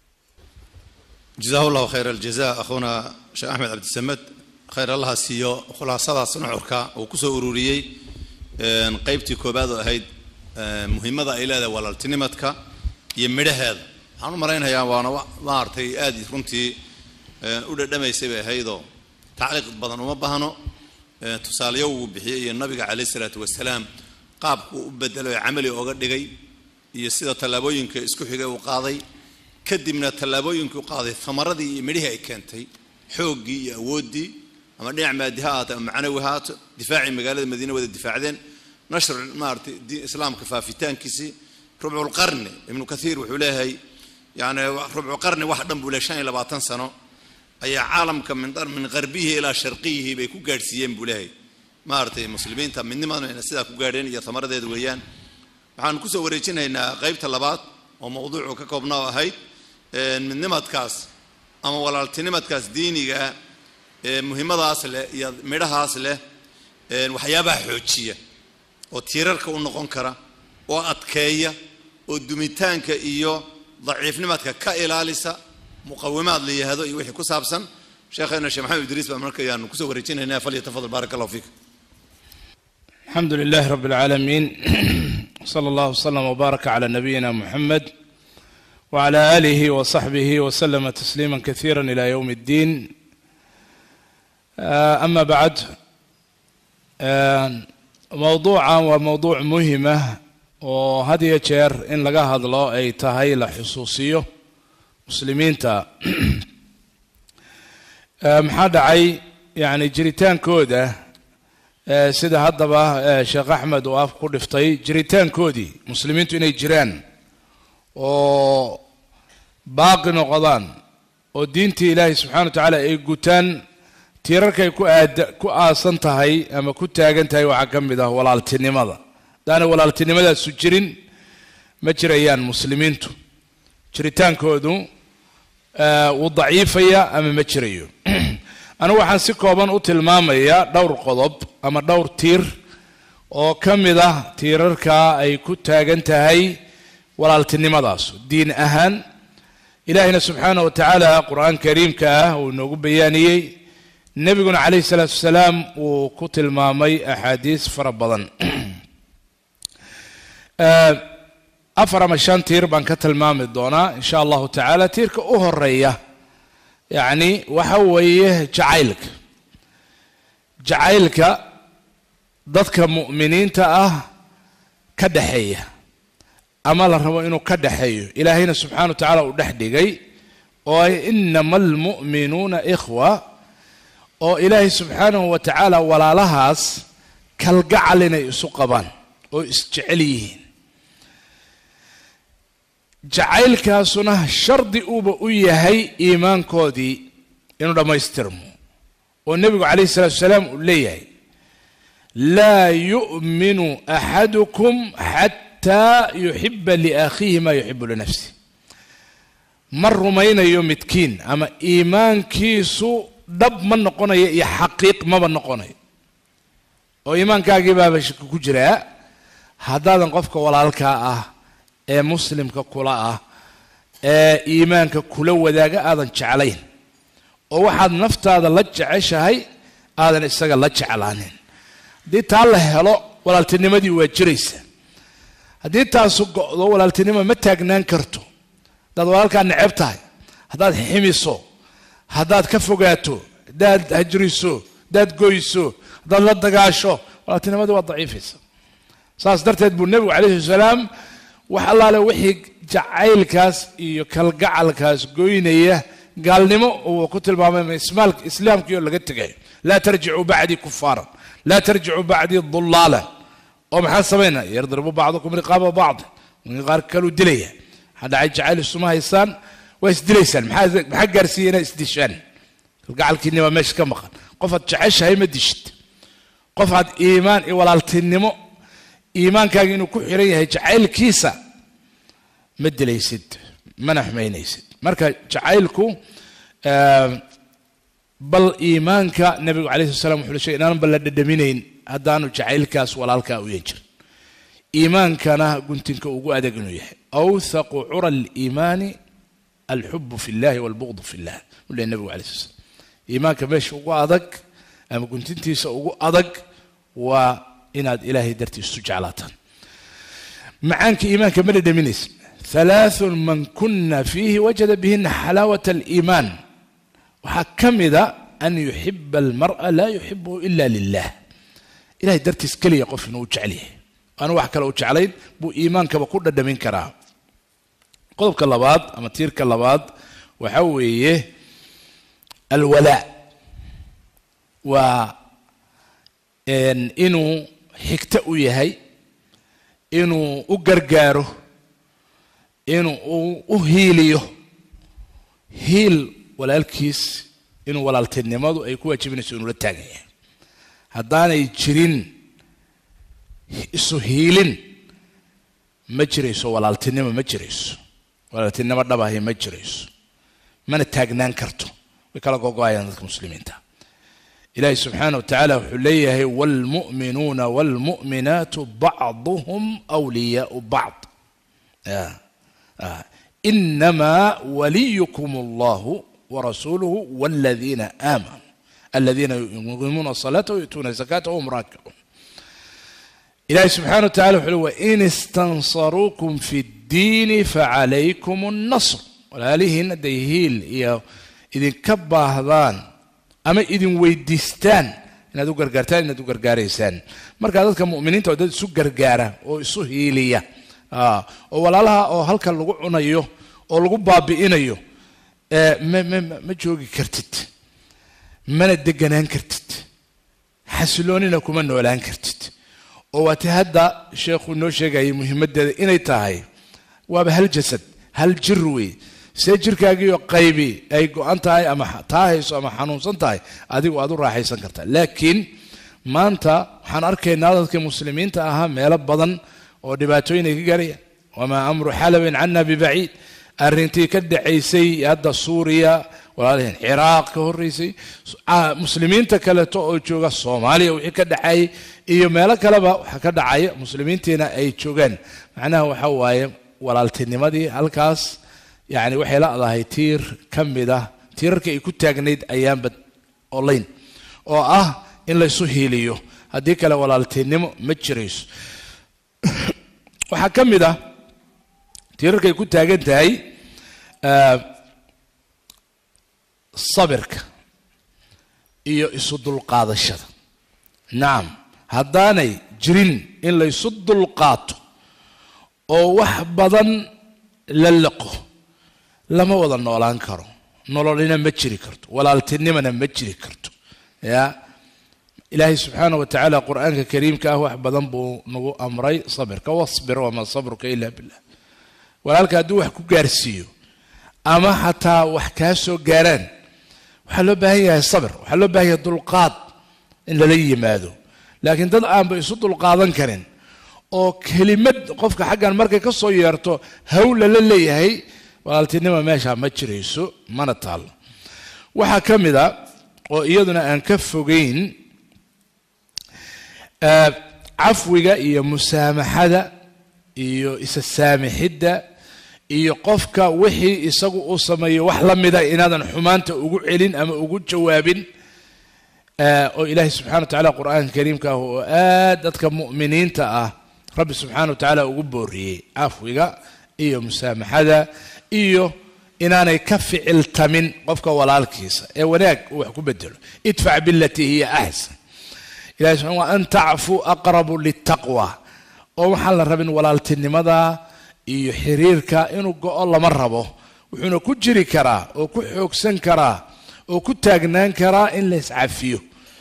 جزاه الله خير الجزاء أخونا شيخ أحمد عبد السمد خير الله سيو خلاصة صنعرك وكسو أروريي قيبتي كوباد هيد مهمة إلى ذا ولا التنمتك يمده هذا أنا مرينا يا وانا وارتي آدي كنتي أولى دم يسوي هيدا تعليق بدن وما بهنو تساليو بحي النبي عليه الصلاة والسلام قاب بدلوا عملي وقد جاي يصير تلابوين كإسكوحي وقاضي كدي من التلابوين كقاضي ثمرة دي مريها كانتي حوجي ودي أما نعمة دهات معنويات دفاعي مقالة المدينة وذا الدفاع ذن نشر مارت دين إسلام كفافتان كيسي ربع القرن ابن كثير وحولها يعني ربع القرن واحد بولا شان إلى بعض سنة أي عالم كم من در من غربيه إلى شرقيه بيكو جالسين بولاهي مارت المسلمين تم من ما من السيدة كوجارين يا ثمرة ذي دويان عن كوسا وريتشنا إن غيب طلبات وموضوع ككوبنا هاي من نمط كاس أما ولا التنمط كاس ديني مهمة أصله يا مرة أصله وحيابها حوتشية وتيرك ونقنكرة وأتكية ودميتان كإيو ضعيف نمط كإلالسة مقومات لي هذا يوحي كوسابسا شيخنا الشيخ محمد إدريس بأمريكا يعني كوسا وريتشنا هنا فليتفضل بارك الله فيك. الحمد لله رب العالمين صلى الله وسلم وبارك على نبينا محمد وعلى آله وصحبه وسلم تسليما كثيرا إلى يوم الدين. أما بعد موضوعا وموضوع مهمة وهذه يشير إن لقى هذا الله أي تهي لحصوصيه مسلمين تا محاد عي يعني جريتان كودة سيدة هضبة شيخ أحمد وآف قرفتي جريتان كودي مسلمين تو إني جيران وباقي نقضان ودينتي إلهي سبحانه وتعالى أي قتان تيركي كو آد كو آسنتهاي أما كو تاغنتهاي وعكمده walaaltinimada daana walaaltinimada su jirin ma jirayaan muslimiintu jiritaankoodu uu daciifaya ama ma jirayo ana waxaan si kooban u tilmaamayaa dhowr qodob ama dhowr tiir oo kamida tiirarka ay ku taagan tahay walaaltinimadaas diin ahaan ilaahina subhanahu wa ta'ala quraan kariimka ah uu noogu bayaaniyay nabiguna alayhi salatu wasalaam uu ku tilmaamay ahadiis fara badan afar ama shan tiir baan ka tilmaami doonaa insha Allah ta'ala tiirka u horeeya yani waxa weeye jacaylka jacaylka dadka mu'miniinta ah ka dhaxeeya ama la rabo inuu ka dhaxeeyo ilaahina subhanahu wa ta'ala uu dhaxdigay oo innamal mu'minuna ikhwa oo ilaahi subhanahu wa ta'ala walaalahaas kalgacal inay isu qabaan oo isjecel yihiin jacaylkaasuna shardi uba u yahay iimaankoodii inuu dhammaystirmo oo nabigu calayhi salaatu wasalaam uu leeyahay laa yu'minu axadukum xataa yuxibba liakhiihi maa yuxibbu linafsihi ma rumaynayo midkiin ama iimaankiisu dhab ma noqonayo iyo xaqiiq maba noqonayo oo iimaankaagii baaba shaki ku jiraa haddaadan qofka walaalkaa ah ee muslimka kula ah ee iimaanka kula wadaaga aadan jeclayn oo waxaad naftaada la jeceshahay aadan isaga la jeclaanin haddii taa la helo walaaltinimadii waa jiraysa haddii taasu go'do walaaltinimo ma taagnaan karto haddaad walaalkaa neceb tahay haddaad ximiso haddaad ka fogaato haddaad hajriso dad goyso dad la dagaasho walaaltinimadu waa daciifaysa saas darteed buu nabigu calayhi salaam wax allaale wixii jacaylkaas iyo kalgacalkaas goynaya gaalnimo uu ku tilmaamay ismaalka islaamkiyo laga tagay la tarji'u ba'di kuffaaran la tarji'u ba'di dhullalan oo maxaa sameeyna yardarbu ba'dukum riqaba ba'd min qaar kalu dilaya hada ay jacayl isuma haysan way isdilaysan maxaa maxaa gaarsiiyay isdishan kalgacalkiina waa meesh ka maqan qof aad jeceshahay ma dishid qof aad iimaan iyo walaaltinimo iimaankaaga inuu ku xiran yahay jacaylkiisa ma dilaysid mana xumaynaysid marka jacaylku bal iimaanka nabiga calayhi salaam wuxuu sheegay inaan bal la dhadhaminayn haddaanu jacaylkaas walaalkaa u yeejir iimaankana guntinka ugu adag inuu yahay awthaqu cura aliimaani alxubu fi llahi walbughdu fi llah wuu leeyahay nabigu calayhi salaam iimaanka meesha ugu adag ama guntintiisa ugu adag waa inaad ilaahay dartiisu jeclaataan macaanka iimaanka ma dhadhaminaysa ثلاث من كنا فيه وجد بهن حلاوة الإيمان وحكمذا أن يحب المرء لا يحبه إلا لله إلهي درت سكلي يقف نوج عليه أنا وحكى لوج عليه بو إيمان كما كنا دمين كراه قلب كلابات أما تير كلابات وحويه الولاء و إن إنه حكتأو يهي إنه أقرقاره inuu u hiiliyo hiil walaalkiis inuu walaaltinimadu ay ku waajibinayso inuu la taagan yahay haddaanay jirin isu hiilin ma jirayso walaaltinimo ma jirayso walaaltinimo dhabahay ma jirayso mana taagnaan karto way kala gogoayaan dadka muslimiinta ilaahay subxaanahu wa tacaala wuxuu leeyahay waalmu'minuuna waalmu'minaatu bacduhum awliyaau bacd إنما وليكم الله ورسوله والذين آمنوا الذين يقيمون الصلاة ويؤتون الزكاة وهم راكعون إلهي سبحانه وتعالى وإن استنصروكم في الدين فعليكم النصر ولهذه نديهيل إذن كبا هذان أما إذن ويدستان إن هذو قرقارتان إن هذو قرقاريسان مركا هذا مؤمنين تودد سو قرقارة وإسو هيلية آه walaalaha oo halkan lagu cunayo oo lagu baabi'inayo ee ma ma joogi kartid mana deganaan kartid xasiloonina kuma noolaan kartid oo waati hadda sheekhu noo sheegay muhiimadeeda inay tahay waaba hal jasad hal jir wey see jirkaagiyo qaybi ay go'an tahay ama taahayso ama xanuunsan tahay adigu aad u raaxaysan kartaa laakiin maanta waxaan arkaynaa dadka muslimiinta ahaa meelo badan oo dhibaatooyin ay ka gaarayaan wamaa amru xalabin canna bibaciid arrintii ka dhacaysay hadda suuriya walaalahin ciraaq ka horreysay muslimiinta kaleeto oo jooga soomaaliya wixii ka dhacayay iyo meelo kaleba waxaa ka dhacaya muslimiintiina ay joogaan macnaha waxa waaye walaaltinimadii halkaas yacni waxay la'dahay tiir ka mid ah tiirarka ay ku taagnayd ayaanba olayn oo ah in laysu hiiliyo haddii kale walaaltinimo ma jirayso waxaa ka mid ah tiirarkay ku taagan tahay sabirka iyo isu dulqaadashada nacam haddaanay jirin in laysu dulqaato oo wax badan la liqo lama wada noolaan karo nololina ma jiri karto walaaltinimana ma jiri karto ya إلهي سبحانه وتعالى قرآن كريم كهو أحبذن بو نغو أمري صبرك واصبر وما صبرك إلا بالله ولكن أدو وحكو قارسيو أما حتى وحكاسو قاران وحلو بهي الصبر وحلو بهي الدلقات إن للي ماذو لكن دل آم بيصد القاضن كرين أو كلمة قفك حقا المركة كسو يارتو هولا للي هي ولكن ما ماشا مجريسو ما نطال وحكم ذا وإيضنا أن كفوقين cafwiga iyo musaamaxada iyo isa saamixidda iyo qofka wixii isagu uu sameeyo wax la mida inaadan xumaanta ugu celin ama ugu jawaabin oo ilaahay subxaanahu wa tacaala qur'aanka kariimka ah oo aad dadka mu'miniinta ah rabbi subxaanahu wa tacaala ugu booriyey cafwiga iyo musaamaxada iyo inaanay ka ficiltamin qofka walaalkiisa ee wanaag uu wax ku bedelo idfac billati hiya ahsan ilaahay subxaanahu wa an ta'fu aqrabu littaqwa oo waxaan la rabin walaaltinimada iyo xiriirka inuu go'o lama rabo wuxuuna ku jiri karaa oo ku xoogsan karaa oo ku taagnaan karaa in la iscafiyo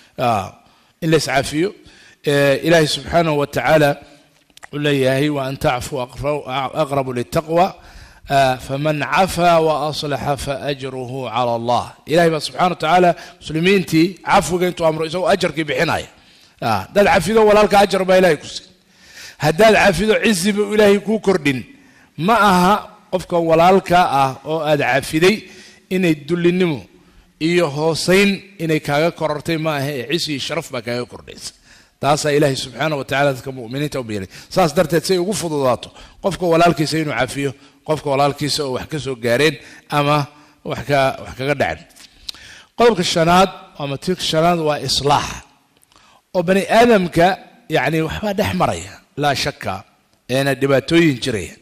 in la iscafiyo ilaahay subxaanahu wa tacaala leeyahay wa an ta'fu aqrabu littaqwa faman cafa wa aslaxa faajruhu cala allah ilaahay baa subxaana wa tacaala muslimiintii cafwiga intuu amro isagoo ajarkii bixinaya haddaad cafido walaalka ajar baa ilaahay ku siin haddaad cafido cizi buu ilaahay kuu kordhin ma aha qofka walaalka ah oo aad cafiday inay dullinimo iyo hoosayn inay kaaga korortay ma aha ee cizi iyo sharaf baa kaaga kordhaysa taasaa ilaahay subxaana wa tacala dadka mu'miniinta u biiray saas darteed say ugu fududaato qofka walaalkiisa inuu cafiyo qofka walaalkiisa oo wax ka soo gaareen ama wax ka wax kaga dhacen qodobka shanaad ama tirka shanaad waa islaax oo bani aadamka yacni waxbaa dhex maraya laa shaka eena dhibaatooyin jiraya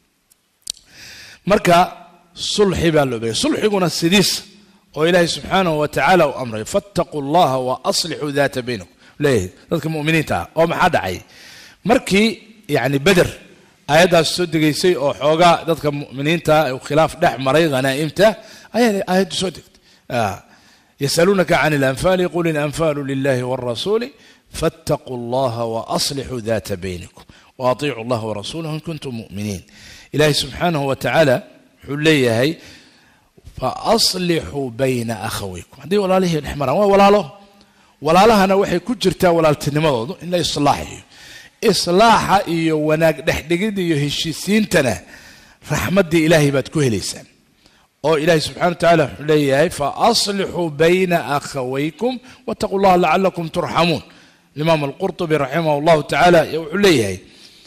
marka sulxi baa loo beeyay sulxiguna sidiisa oo ilaahay subxaanahu wa tacaala uu amray fattaquu allaha wa aslixuu daata baynakum leeyahay dadka mu'miniinta ah oo maxaa dhacay markii yacni beder aayaddaas soo degaysay oo xoogaa dadka mu'miniinta uu khilaaf dhex maray khanaa'imta ayaa aayaddu soo degtay yasaluunaka can ilanfaali qul ilanfaalu lilahi waalrasuuli fattaquu allaha wa aslixuu daata baynikum wa atiicu allaha warasuulahu in kuntum mu'miniin ilaahay subxaanahu wa tacaala wuxuu leeyahay fa aslixuu bayna akhawaykum haddii walaalihii dhex maraan waa walaalo walaalahana waxay ku jirtaa walaaltinimadoodu in la islaaxiyo islaaxa iyo wanaag dhexdhigida iyo heshiisiintana raxmaddii ilaahay baad ku helaysaan oo ilaahay subxana wa tacaala wuxuu leeyahay fa aslixuu bayna akhawaykum wattaquu llaha lacalakum turxamuun imaam alqurtubi raximah allahu tacaala wuxuu leeyahay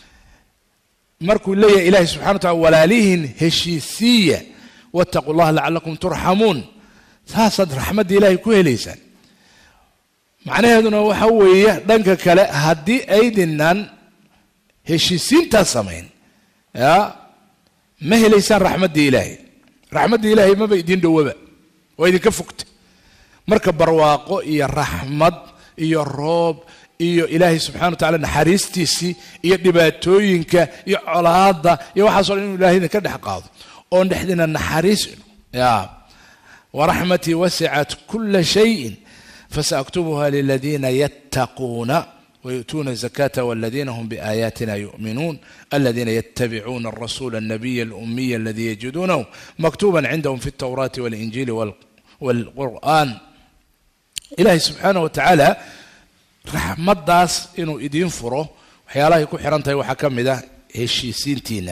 markuu leeyahay ilaahay subxana wa tacala walaalihiin heshiisiiya wattaquu llaha lacalakum turxamuun saasaad raxmaddii ilaahay ku helaysaan macnaheeduna waxa weeye dhanka kale haddii aydinan heshiisiintaas samayn ya ma helaysaan raxmaddii ilaahay raxmaddii ilaahay maba idin dhowaba waa idinka fogta marka barwaaqo iyo raxmad iyo roob iyo ilaahay subxana wa tacala naxariistiisii iyo dhibaatooyinka iyo colaadda iyo waxaasoo dhan inuu ilahay idinka dhex qaado oon dhexdina naxariis ya waraxmatii wasicat kula shayin فسأكتبها للذين يتقون ويؤتون الزكاة والذين هم بآياتنا يؤمنون الذين يتبعون الرسول النبي الأمي الذي يجدونه مكتوبا عندهم في التوراة والإنجيل والقرآن إلهي سبحانه وتعالى رحمة داس إنه إدين فره وحيالله يكون حرانته وحكم ده هشي سنتينا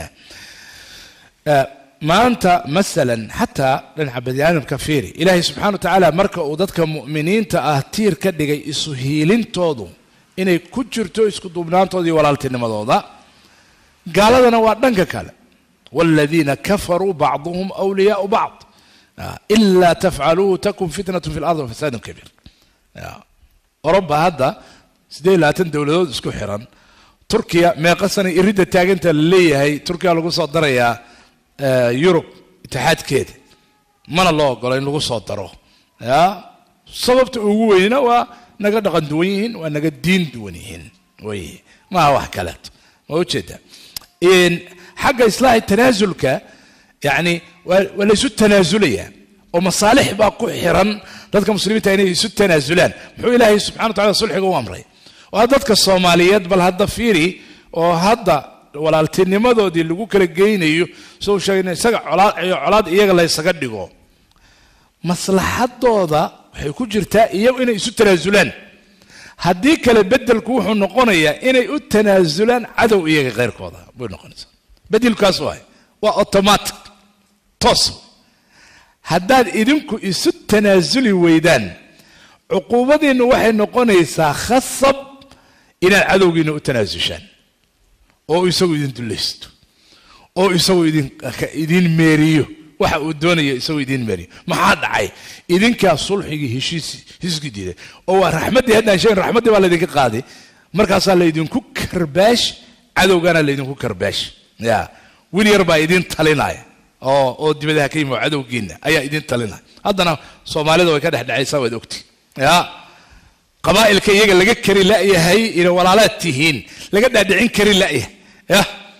ما أنت مثلا حتى لنعبديان كفيري إلهي سبحانه وتعالى مركا وددك مؤمنين تأهتير كدغي إسهيلين تودو إني كجرتو إسكو دوبنان تودي ولالتين مدودا قال لنا وعدنك كالا والذين كفروا بعضهم أولياء بعض إلا تفعلوه تكن فتنة في الأرض وفساد كبير أوروبا هذا سيدي لا تندولدو إسكو حيران تركيا ما قصني إريد التاجنت اللي هي تركيا لغو صدر يا يوروب اتحادkeeda mana loo ogolo in lagu soo daro ya sababta ugu weynna waa naga dhaqan duwan yihiin waa naga diin duwan yihiin way ma wax kale ma ujeeda in xagga islaahi tanaasulka yani wala isu tanaasulaya oo masaalix baa ku xiran dadka muslimiinta inay isu tanaasulaan muxuu ilaahay subxaanahu wa ta'aala sulxiga u amray oo dadka Soomaaliyeed bal hadda fiiri oo hadda walaaltinimadoodii lagu kala geynayo soo sheegay isaga colaad iyo colaad iyaga la isaga dhigo maslaxadooda waxay ku jirtaa iyagu inay isu tanaasulaan haddii kale bedelku wuxuu noqonayaa inay u tanaasulaan cadow iyaga qeyrkooda buu noqonaysaa bedelkaas waa waa automatic toos haddaad idinku isu tanaasuli weydaan cuquubadiinu waxay noqonaysaa khasab inaad cadowgiina u tanaasushaan oo isagu idin dulaysto oo isagu idin idin meeriyo waxa uu doonayo isagu idin meeriyo maxaa dhacay idinka sulxiga heshiis heshiiskii diiday oo raxmadii hadaan sheegay raxmadii baa la idinka qaaday markaas la idinku karbaash cadowgana la idinku karbaash ya wiil yar baa idin talinaya oo oo dibadaha ka yimid cadowgiina ayaa idin talina haddana Soomaalida way ka dhaxdhacaysaa wad ogti ya qabaa'ilka iyaga laga kari la yahay ina walaalaad tihiin laga dhaadhicin kari la yahay ya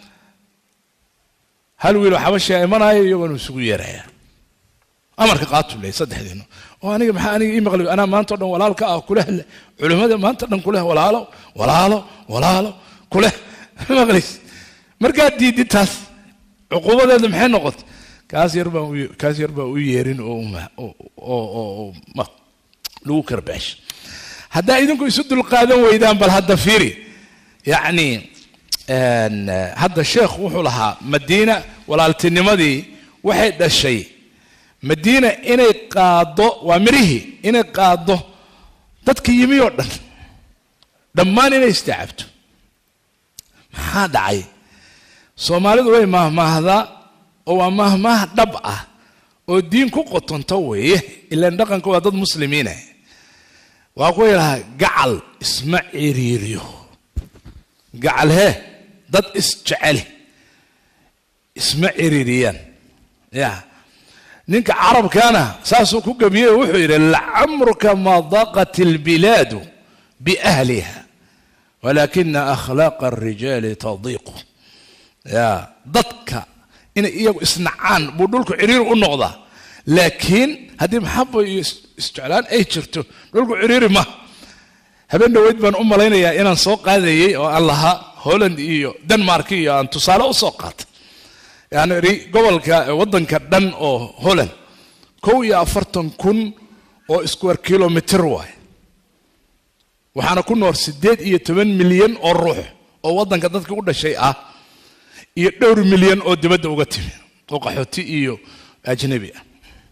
hal wiil xabasha imanaayo iyagoo isugu yeeraya amarka qaatu leey saddexdeena oo aniga maxaa aniga ii maqlay ana maanta dhan walaalka ah kula culimada maanta dhan kula walaalo walaalo walaalo kula maqlis markaa diiditaas uqubadeeda maxay noqotay kaas yar baa kaas yar baa u yeerin oo oo oo ma lagu karbash hadda idinku isu dul qaadan weydaan bal hadda fiiri yaani ان هذا الشيخ wuxuu lahaa Madiina walaaltinimadii waxay dhashay Madiina inay qaado waa mirihi inay qaado dadka yimi oo dhan dhammaan inay istaacabto maxaa dhacay Soomaalidu way mahmaahda oo waa mahmaah dhab ah oo diin ku qotonto weeye ilaa dhaqanka waa dad muslimiin ah waa ku yiraahdaa gacal isma ciriiriyo gacal he dad isjecel isma ciriiriyaan ya ninka carabkana saasoo ku gabiyay wuxuu yiri la'amruka ma daqat albilad bi ahliha walakin akhlaq ar-rijal tadiq ya dadka in iyagu isnacaan buu dhulku ciriir u noqdaa laakiin hadii maxabo isjeclaan ay jirto dhulku ciriiri ma habeen dhaweyd baan u malaynayaa inaan soo qaadayay oo allaha Holland iyo Denmark iyo aan tusaale u soo qaatay yani gobolka wadanka dhan oo Holland kow iyo afartan kun oo square kilometer waay waxaana ku nool siddeed iyo toban milyan oo ruux oo wadanka dadka u dhashay ah iyo dhowr milyan oo dibadda uga timi oo qaxooti iyo ajnabi ah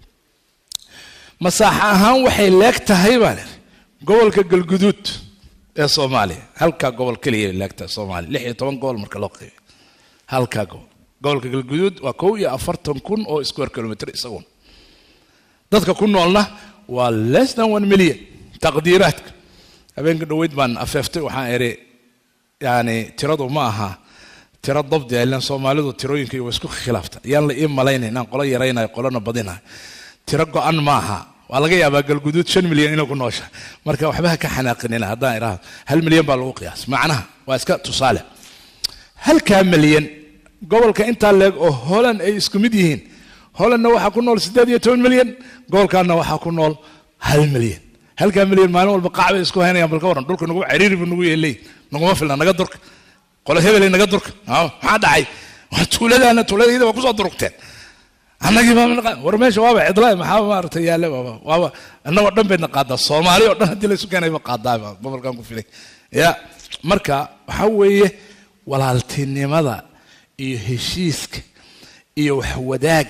masaaxa ahaan waxay leegtahay baa gobolka galguduud ee Soomaaliya halka gobol kaliya leegta Soomaaliya lix iyo toban gobol marka loo qeybay halka gobol gobolka galguduud waa kow iyo afartan kun oo square kilometer isagoon dadka ku noolna waa less than one million taqdiiraadka habeenka dhaweyd baan afeeftay waxaan eri yani tiradu ma aha tiro dabdi ilaa Soomaalidu tirooyinka way isku khilaafta yaan la ii malaynay inaan qolo yaraynayo qolona badinayo tiro go'an ma aha waa laga yaabaa galguduud shan milyan inuu ku noosha marka waxba ka xanaaqinina hadaan iraahdo hal milyan baa lagu qiyaas macnaha waa iska tusaale halka milyan gobolka inta leeg oo Holland ay isku mid yihiin Hollandna waxa ku nool siddeed iyo toban milyan gobolkaana waxa ku nool hal milyan halka milyan maalin walba qaacay isku haynayaan balka waran dhulka nagu ciriiri buu nagu yeelay nagu filna naga durka qolo hebel naga durka maxaa dhacay waa tuuladana tuuladayda waa ku soo durugteen anagi baa war meesha waaba cidlaa maxaa maartay yaale waaba waaba annaga dhan bayna qaada Soomaali oo dhan hadii la isu keenay ba qaadaa gobolkan ku filay ya marka waxa weeye walaaltinimada iyo heshiiska iyo wax wadaag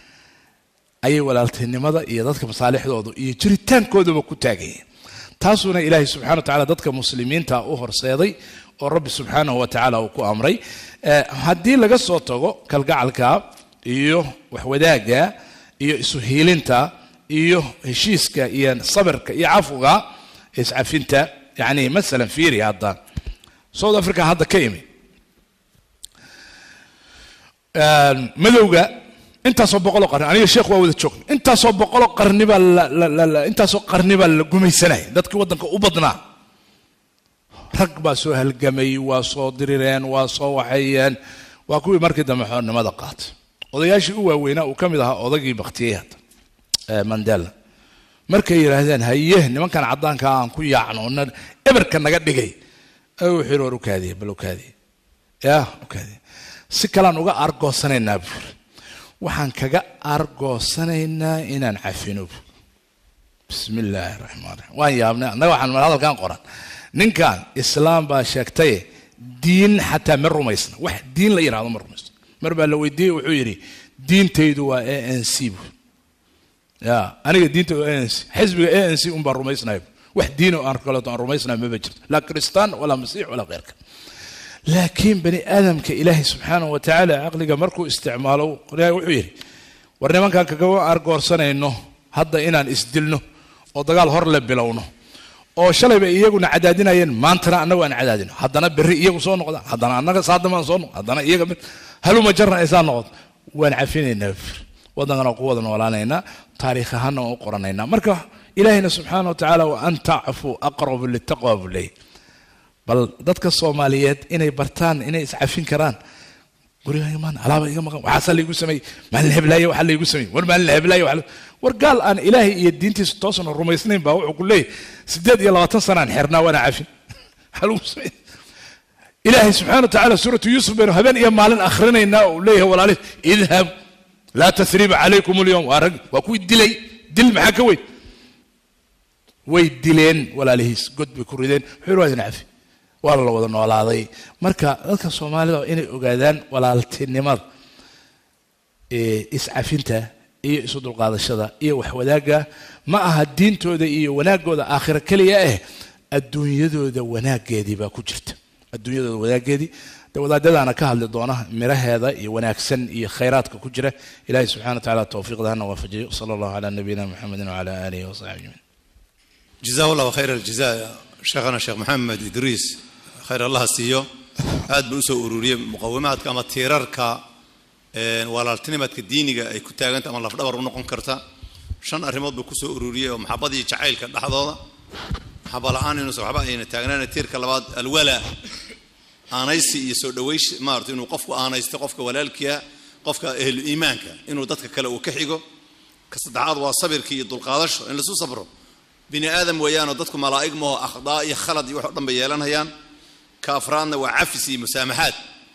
ay walaaltinimada iyo dadka masaalixdooda iyo jiritaankooda ku taagayeen taasuna Ilaahay subhanahu wa ta'ala dadka muslimiinta u horseeday oo Rabbi subhanahu wa ta'ala uu ku amray hadii laga soo tago kalgacalka iyo wax wadaaga iyo isu heelinta iyo heshiiska iyo sabarka iyo afwga iscafinta yani mesela fiiri hadda South Africa hadda ka yimi madowga inta soo boqol qarni aniga sheekh waa wada joog inta soo boqol qarni baa la inta soo qarni baa la gumaysanay dadka wadanka u badnaa rag baa soo halgamay waa soo dirireen waa soo waxayeen waa kuwii markii dambe xornimada qaatay odayaashii u waaweynaa uu kamid ahaa odagii Baqtiyay ee Mandela markay yiraahdeen haye nimankan cadaanka aan ku yaacno eberka naga dhigay ay u xiro rukaadii balookaadii ya rukaadii si kala uga argoosanaynaa waxaan kaga argoosanaynaa inaan cafino bismillaahir rahmaanir rahiim waan yaabnaa anaga waxaan mar hadalkan qoran ninkan islaam baa sheegtay diin xataa ma rumaysna wax diin la yiraahdo ma rumaysna mar baa la weydiiyay wuxuu yiri diintaydu waa A N C ya aniga diintaydu A N C xisbiga A N C um baa rumaysnaa wax diin oo aan kala aan rumaysnaa ma jirto la kristaan wala masiix wala qeyrka laakiin bani aadamka Ilaahay subhanahu wa ta'ala aqliga markuu isticmaalo wuxuu yiri war nimankan kaga argoorsanayno hadda inaan isdilno oo dagaal hor la bilowno oo shalayba iyaguna cadaadinayeen maantana anagu aan cadaadino haddana bari iyagu soo noqdaan haddana anaga saadamaan soo noqdo haddana iyaga haluma jarna aysan noqdo waan cafinaynaa waddankana ku wada noolaanaynaa taariikh ahaana u qoranaynaa marka ilaahayna subxaana wa tacaala wa an tacfu aqrabu litaqwa buu leeyahy bal dadka soomaaliyeed inay bartaan inay iscafin karaan guriga imaan alaaba iga maqan waxaasa laygu sameeyey maalin heblaaye waxaa laygu sameeyey war maalin heblaaye waxa war gaal aan ilaahay iyo diintiisa toosan rumaysnayn baa wuxuu ku leeyahy siddeed iyo labaatan sanaan xirnaa waana cafin waxaa lagu sameeyey ilaahay subxaana wa tacaala suuratu yuusuf baynu habeen iyo maalin akhrinaynaa oo leeyahay walaalihi idhab laa tasriba calaykum alyawm waa rag waa kuwii dilay dil maxaa ka weyn way dileen walaalihiis god bay ku rideen wuxuu waa idin cafi waa la wada noolaaday marka dadka soomaalida inay ogaadaan walaaltinimada ee iscafinta iyo isu dulqaadashada iyo wax wadaagga ma aha diintooda iyo wanaagooda aakhira kaliya ah adduunyadooda wanaageedii baa ku jirta adduunyadooda wanaageedii wadaadadaana ka hadli doona miraheeda iyo wanaagsan iyo khayraadka ku jira ilaahay subxaana wa tacaala tawfiiqdana waafajiyo sala allahu calaa nabiyina muxamedin wacala aalihi wasaxbihi ajmaciin جزاه الله خير الجزاء شيخنا الشيخ محمد إدريس خير الله سيو هاد بوسو أورورية مقومات كما تيراركا ولا التنمات كدينية أي كتاجنت أما الله فدبر ونقون كرتا شان أرمض بكوسو أورورية ومحبضي تعايل كاللحظة حبل عاني نصب حبايين تاجنا تير كلباد الولا aanaysi iyo soo dhaweesh maartay inuu qofku aanaysto qofka walaalkiya qofka ehl iimaanka inuu dadka kale uu ka xigo ka sadexaad waa sabirkii iyo dulqaadasho in la soo sabro bini aadam weeyaan dadku malaa'ig ma akhdaa iyo khalad iyo wax dhanba yeelanayaan ka afraadna waa cafis iyo musaamaxaad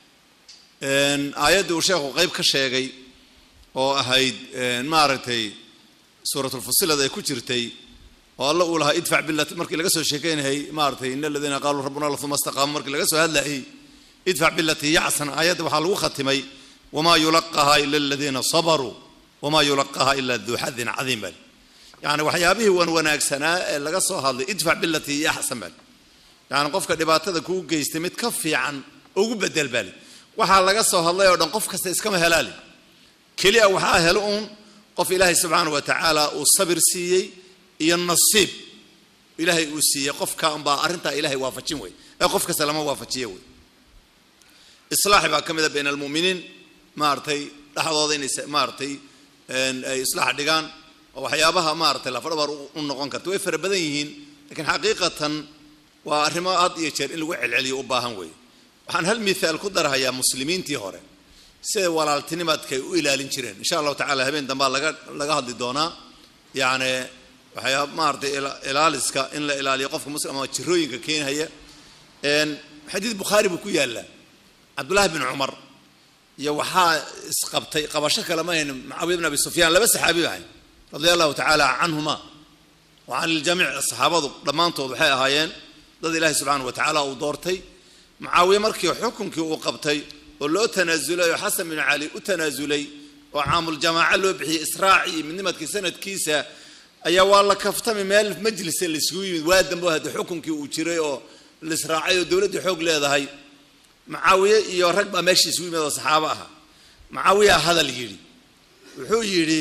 een aayadu sheekhu qayb ka sheegay oo ahayd maartay suuratul fusilat ay ku jirtay oo alla uu lahaa idfac billati markii laga soo sheekeenay maartay in alladina qaalu rabbuna allah thumma istaqaamu markii laga soo hadlayay idfac billati ya'san ayad waxa lagu khatimay wama yulaqaha illa alladina sabaru wama yulaqaha illa dhu hadin azim yani waxyaabihi wan wanaagsanaa ee laga soo hadlay idfac billati yahsan bal yani qofka dhibaatada ku geystay mid ka fiican ugu bedel bal waxa laga soo hadlay oo dhan qof kasta iska ma helaali kaliya waxa helo un qof ilaahay subhanahu wa ta'ala uu sabir siiyay iyo nasiib ilaahay uu siiyay qofka amba arinta ilaahay waafajin way ee qofka salama waafajiyo way islaax ba kamida been almuuminiin maartay dhaxdooda inay maartay ay islaax dhigaan waxyaabaha maartay la fadhabar u noqon karto way fara badan yihiin laakiin xaqiiqatan waa arrimo aad iyo jeer in lagu celceliyo u baahan way waxaan hal misaal ku darayaa muslimiintii hore sida walaaltinimadka u ilaalin jireen insha Allah ta'ala habeen damba laga laga hadli doonaa yaani waxyaab maartay ilaaliska in la ilaaliyo qofka muslim ama jirooyinka keenaya een xadiis bukhari buu ku yaala abdullah ibn umar iyo waxa isqabtay qabasho kala ma ahayn muawiya ibn abi sufyan laba saxaabi ah radiyallahu ta'ala anhuma wa an al-jami' as-sahabadu dhamaantood waxay ahaayeen dad ilaahay subhanahu wa ta'ala uu doortay muawiya markii xukunkii uu qabtay oo loo tanaazulay hasan ibn ali u tanaazulay oo aamul jamaa loo bixiyay israaci midnimadkii sanadkiisa ayaa waa la kaftami meel majlis la isugu yimid waa dambo hada xukunkii uu jiray oo la israacay oo dawladdu xoog leedahay muawiya iyo rag ba meeshii isugu yimid oo saxaabo ah muawiya hadal yiri wuxuu yiri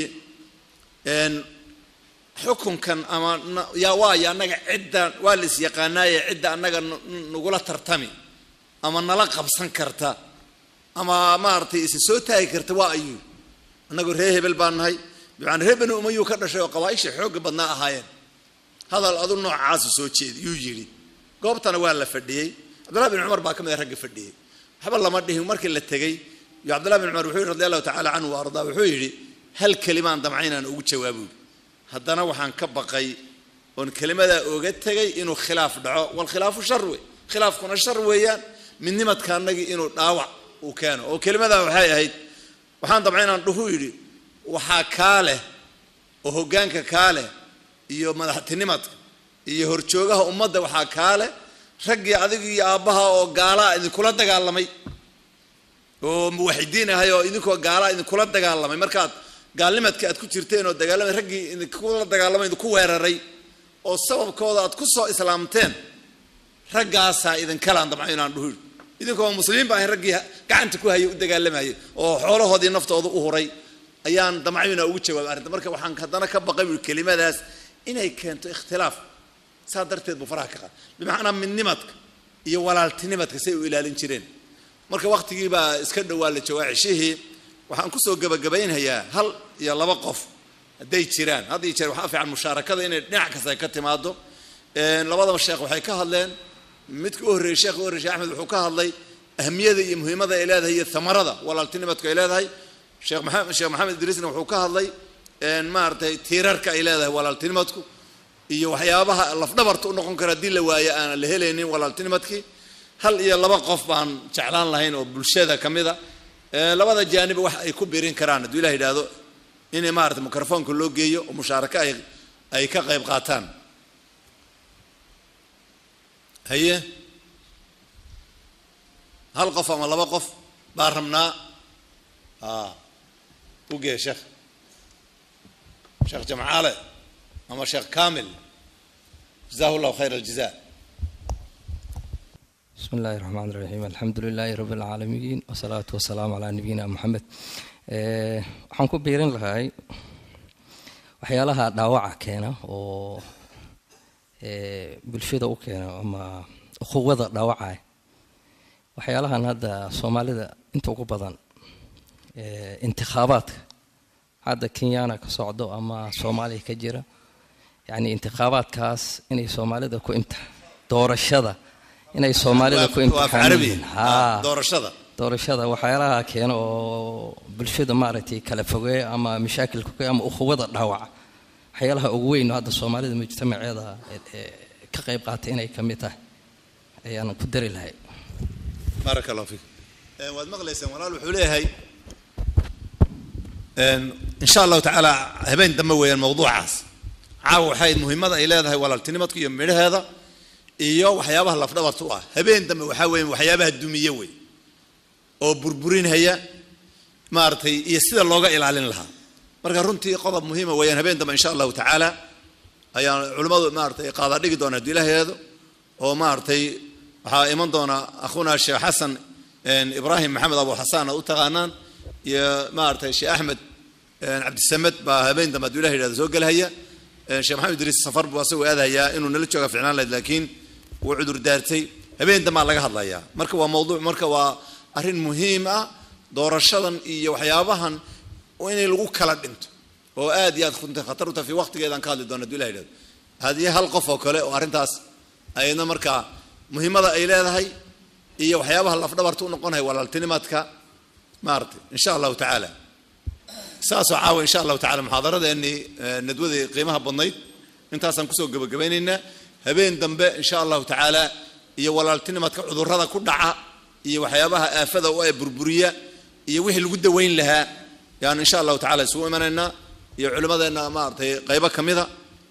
een xukunkan ama yaa waa ya anaga cidda waa la is yaqaanay cidda anaga nugula tartami ama nala qabsan karta ama maartay is soo taagi karta waa ayuu anagu reer hebel baan nahay baan reebna umayu ka dhashay oo qabaayisha xoog badnaa ahaayeen hadal adu noocaas soo jeediyuu yiri goobtana waa la fadhiyay abdullah ibn umar baa kamid rag fadhiyay waxba lama dhihin markii la tagay iyo abdullah ibn umar wuxuu radiyallahu ta'ala anhu warda wuxuu yiri hal kalimaan damcaynaan ugu jawaabo haddana waxaan ka baqay oo kalimada uga tagay inuu khilaaf dhaco wal khilaafu shar way khilaafkuna shar weeyaan midnimadka anagi inuu dhaawac uu keeno oo kalimada waxay ahayd waxaan damcaynaan dhuhu yiri waxa kaale oo hogaanka kaale iyo madaxtinimadka iyo horjoogaha ummadda waxa kaale ragii adiga iyo aabaha oo gaala idin kula dagaalamay oo muwaxidiin ahay oo idin ko gaala idin kula dagaalamay markaad gaalnimadka aad ku jirteen oo dagaalamay ragii idin kula dagaalamay idin ku weeraray oo sababkooda aad ku soo islaamteen ragaasa idin kala damcaynaan dhuhu idin ko muslimiin baa ragii gacanta ku hayay u dagaalamay oo xoolahoodii naftooda u huray ayaan damcayna ugu jawaab arinta marka waxaan hadana ka baqay kelimadaas inay keento ikhtilaaf saadarteed bu faraha ka qad bimaana midnimadka iyo walaaltinimadka say u ilaalin jireen marka waqtigii baa iska dhawaal jawaacishii waxaan ku soo gabagabaynayaa hal iyo laba qof haday jiraan hadii jeer waxa fiican musharakada inay dhinac kasta ka timaado een labadaba sheekh waxay ka hadleen mid ka horeeyay sheekh horeeyay Axmed wuxuu ka hadlay ahmiyada iyo muhiimada ay leedahay iyo thamarada walaaltinimadka ay leedahay sheekh maxamed sheekh maxamed idriisna wuxuu ka hadlay een maartay tiirarka ay leedahay walaaltinimadku iyo waxyaabaha lafdhabarta u noqon kara dil la waayo aan la helaynin walaaltinimadkii hal iyo laba qof baan jeclaan lahayn oo bulshada kamida ee labada jaanib wax ay ku biirin karaan hadii Ilaahay yiraahdo in maartay mikrofoonka loo geeyo oo musharaka ay ay ka qayb qaataan haye hal qof ama laba qof baa rabnaa ah ugeey sheekh sheekh Jamaale ama sheekh Kaamil جزاه الله خير الجزاء. بسم الله الرحمن الرحيم الحمد لله رب العالمين والصلاة والسلام على نبينا محمد. waxaan ku biirin lahay waxyaalaha dhaawaca keena oo ee bulshada u keena ama quwwada dhaawaca waxyaalahan hadda Soomaalida inta ugu badan ee intikhaabaadka hadda Kenyana ka socdo ama Soomaaliya ka jira يعني انتخابات كاس إني سوماليدا كو امت دور الشذا إني سوماليدا كو امت عربي ها دور الشذا دور الشذا وحيالها كانوا بالشذا مارتي كلفوي أما مشاكل كوكي أما أخوة ضوعة حيالها أقوي إنه هذا الصومالي مجتمع هذا كقيب قاتيني كميته أي أنا قدر لها بارك الله فيك واد مغليس ولا الحوليه هاي إن شاء الله تعالى هبين دموي الموضوع عاص caaw waxay muhiimada ay leedahay walaaltinimadku iyo midhaheeda iyo waxyaabaha lafdhabartu ah habeen dambe waxa weeyeen waxyaabaha dumiye way oo burburinaya maartay iyo sida looga ilaalin lahaa marka runtii qodob muhiim ah weeyaan habeen dambe insha Allah taala ayaan culimadu maartay qaada dhigi doona dilaheedo oo maartay waxa iman doona akhuna Sheekh Xasan Ibrahim Maxamed Abu Xasan oo taqaanaan iyo maartay Sheekh Ahmed Abdi Samad ba habeen dambe dilaheedo soo galaya sheekh maxamed idriis safar buu asoo aadaya inuu nala jooga ficnaan lahayd laakiin wuu cudur daartay habeen dama laga hadlayaa marka waa mowduuc marka waa arin muhiim ah doorashadan iyo waxyaabahan oo in lagu kala dhinto oo aad iyo aad khunta khatar u tahay waqtigeedan ka hadli doona duulaha ilaahay hadii hal qof oo kale oo arintaas ayna marka muhiimada ay leedahay iyo waxyaabaha lafdhabartu u noqonay walaaltinimadka maartay insha Allah taala ساسو عاو إن شاء الله تعالى محاضرة إني ندودي قيمها بالنيت أنت أصلاً كسو جب جبيننا هبين دنبه إن شاء الله تعالى يولا التنمة كعذر هذا كل دعاء يوحيابها آفة وأي بربرية يوحي الجودة وين لها يعني إن شاء الله تعالى سوء مننا يعلمنا إن ما أرتي قيبة كمذا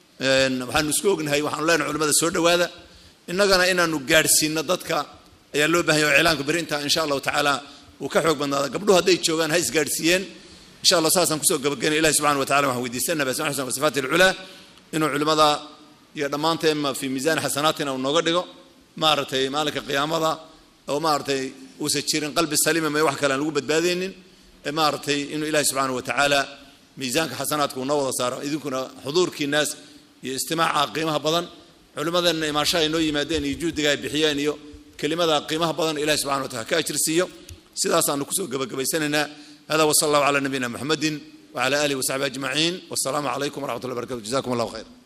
نحن نسكوك إن هاي وحنا لنا علماء السود وهذا إن جانا إن نجارسين ضدك يلوبه يعلنك برينتا إن شاء الله تعالى وكحوك بنا قبلها ديت شوغان هاي سجارسين إن شاء الله ساسا كسو جبجين إله سبحانه وتعالى وهو يديسنا بس نحن صفات العلا إنه علماء يضمانتهم في ميزان حسناتنا ونقدره مارتي مالك قيامة أو مارتي وسجيرن قلب السليم ما يوحى كلام لقبة باذين مارتي إنه إله سبحانه وتعالى ميزانك حسناتك ونوض صار إذا كنا حضورك الناس يستمع قيمها بدن علماء إن ما شاء إنه يمدين يجود جاي بحيانيو كلمة قيمها بدن إله سبحانه وتعالى كأجرسيو سيداسا نكسو جبجين هذا وصلى الله على نبينا محمد وعلى آله وصحبه أجمعين والسلام عليكم ورحمة الله وبركاته جزاكم الله خير.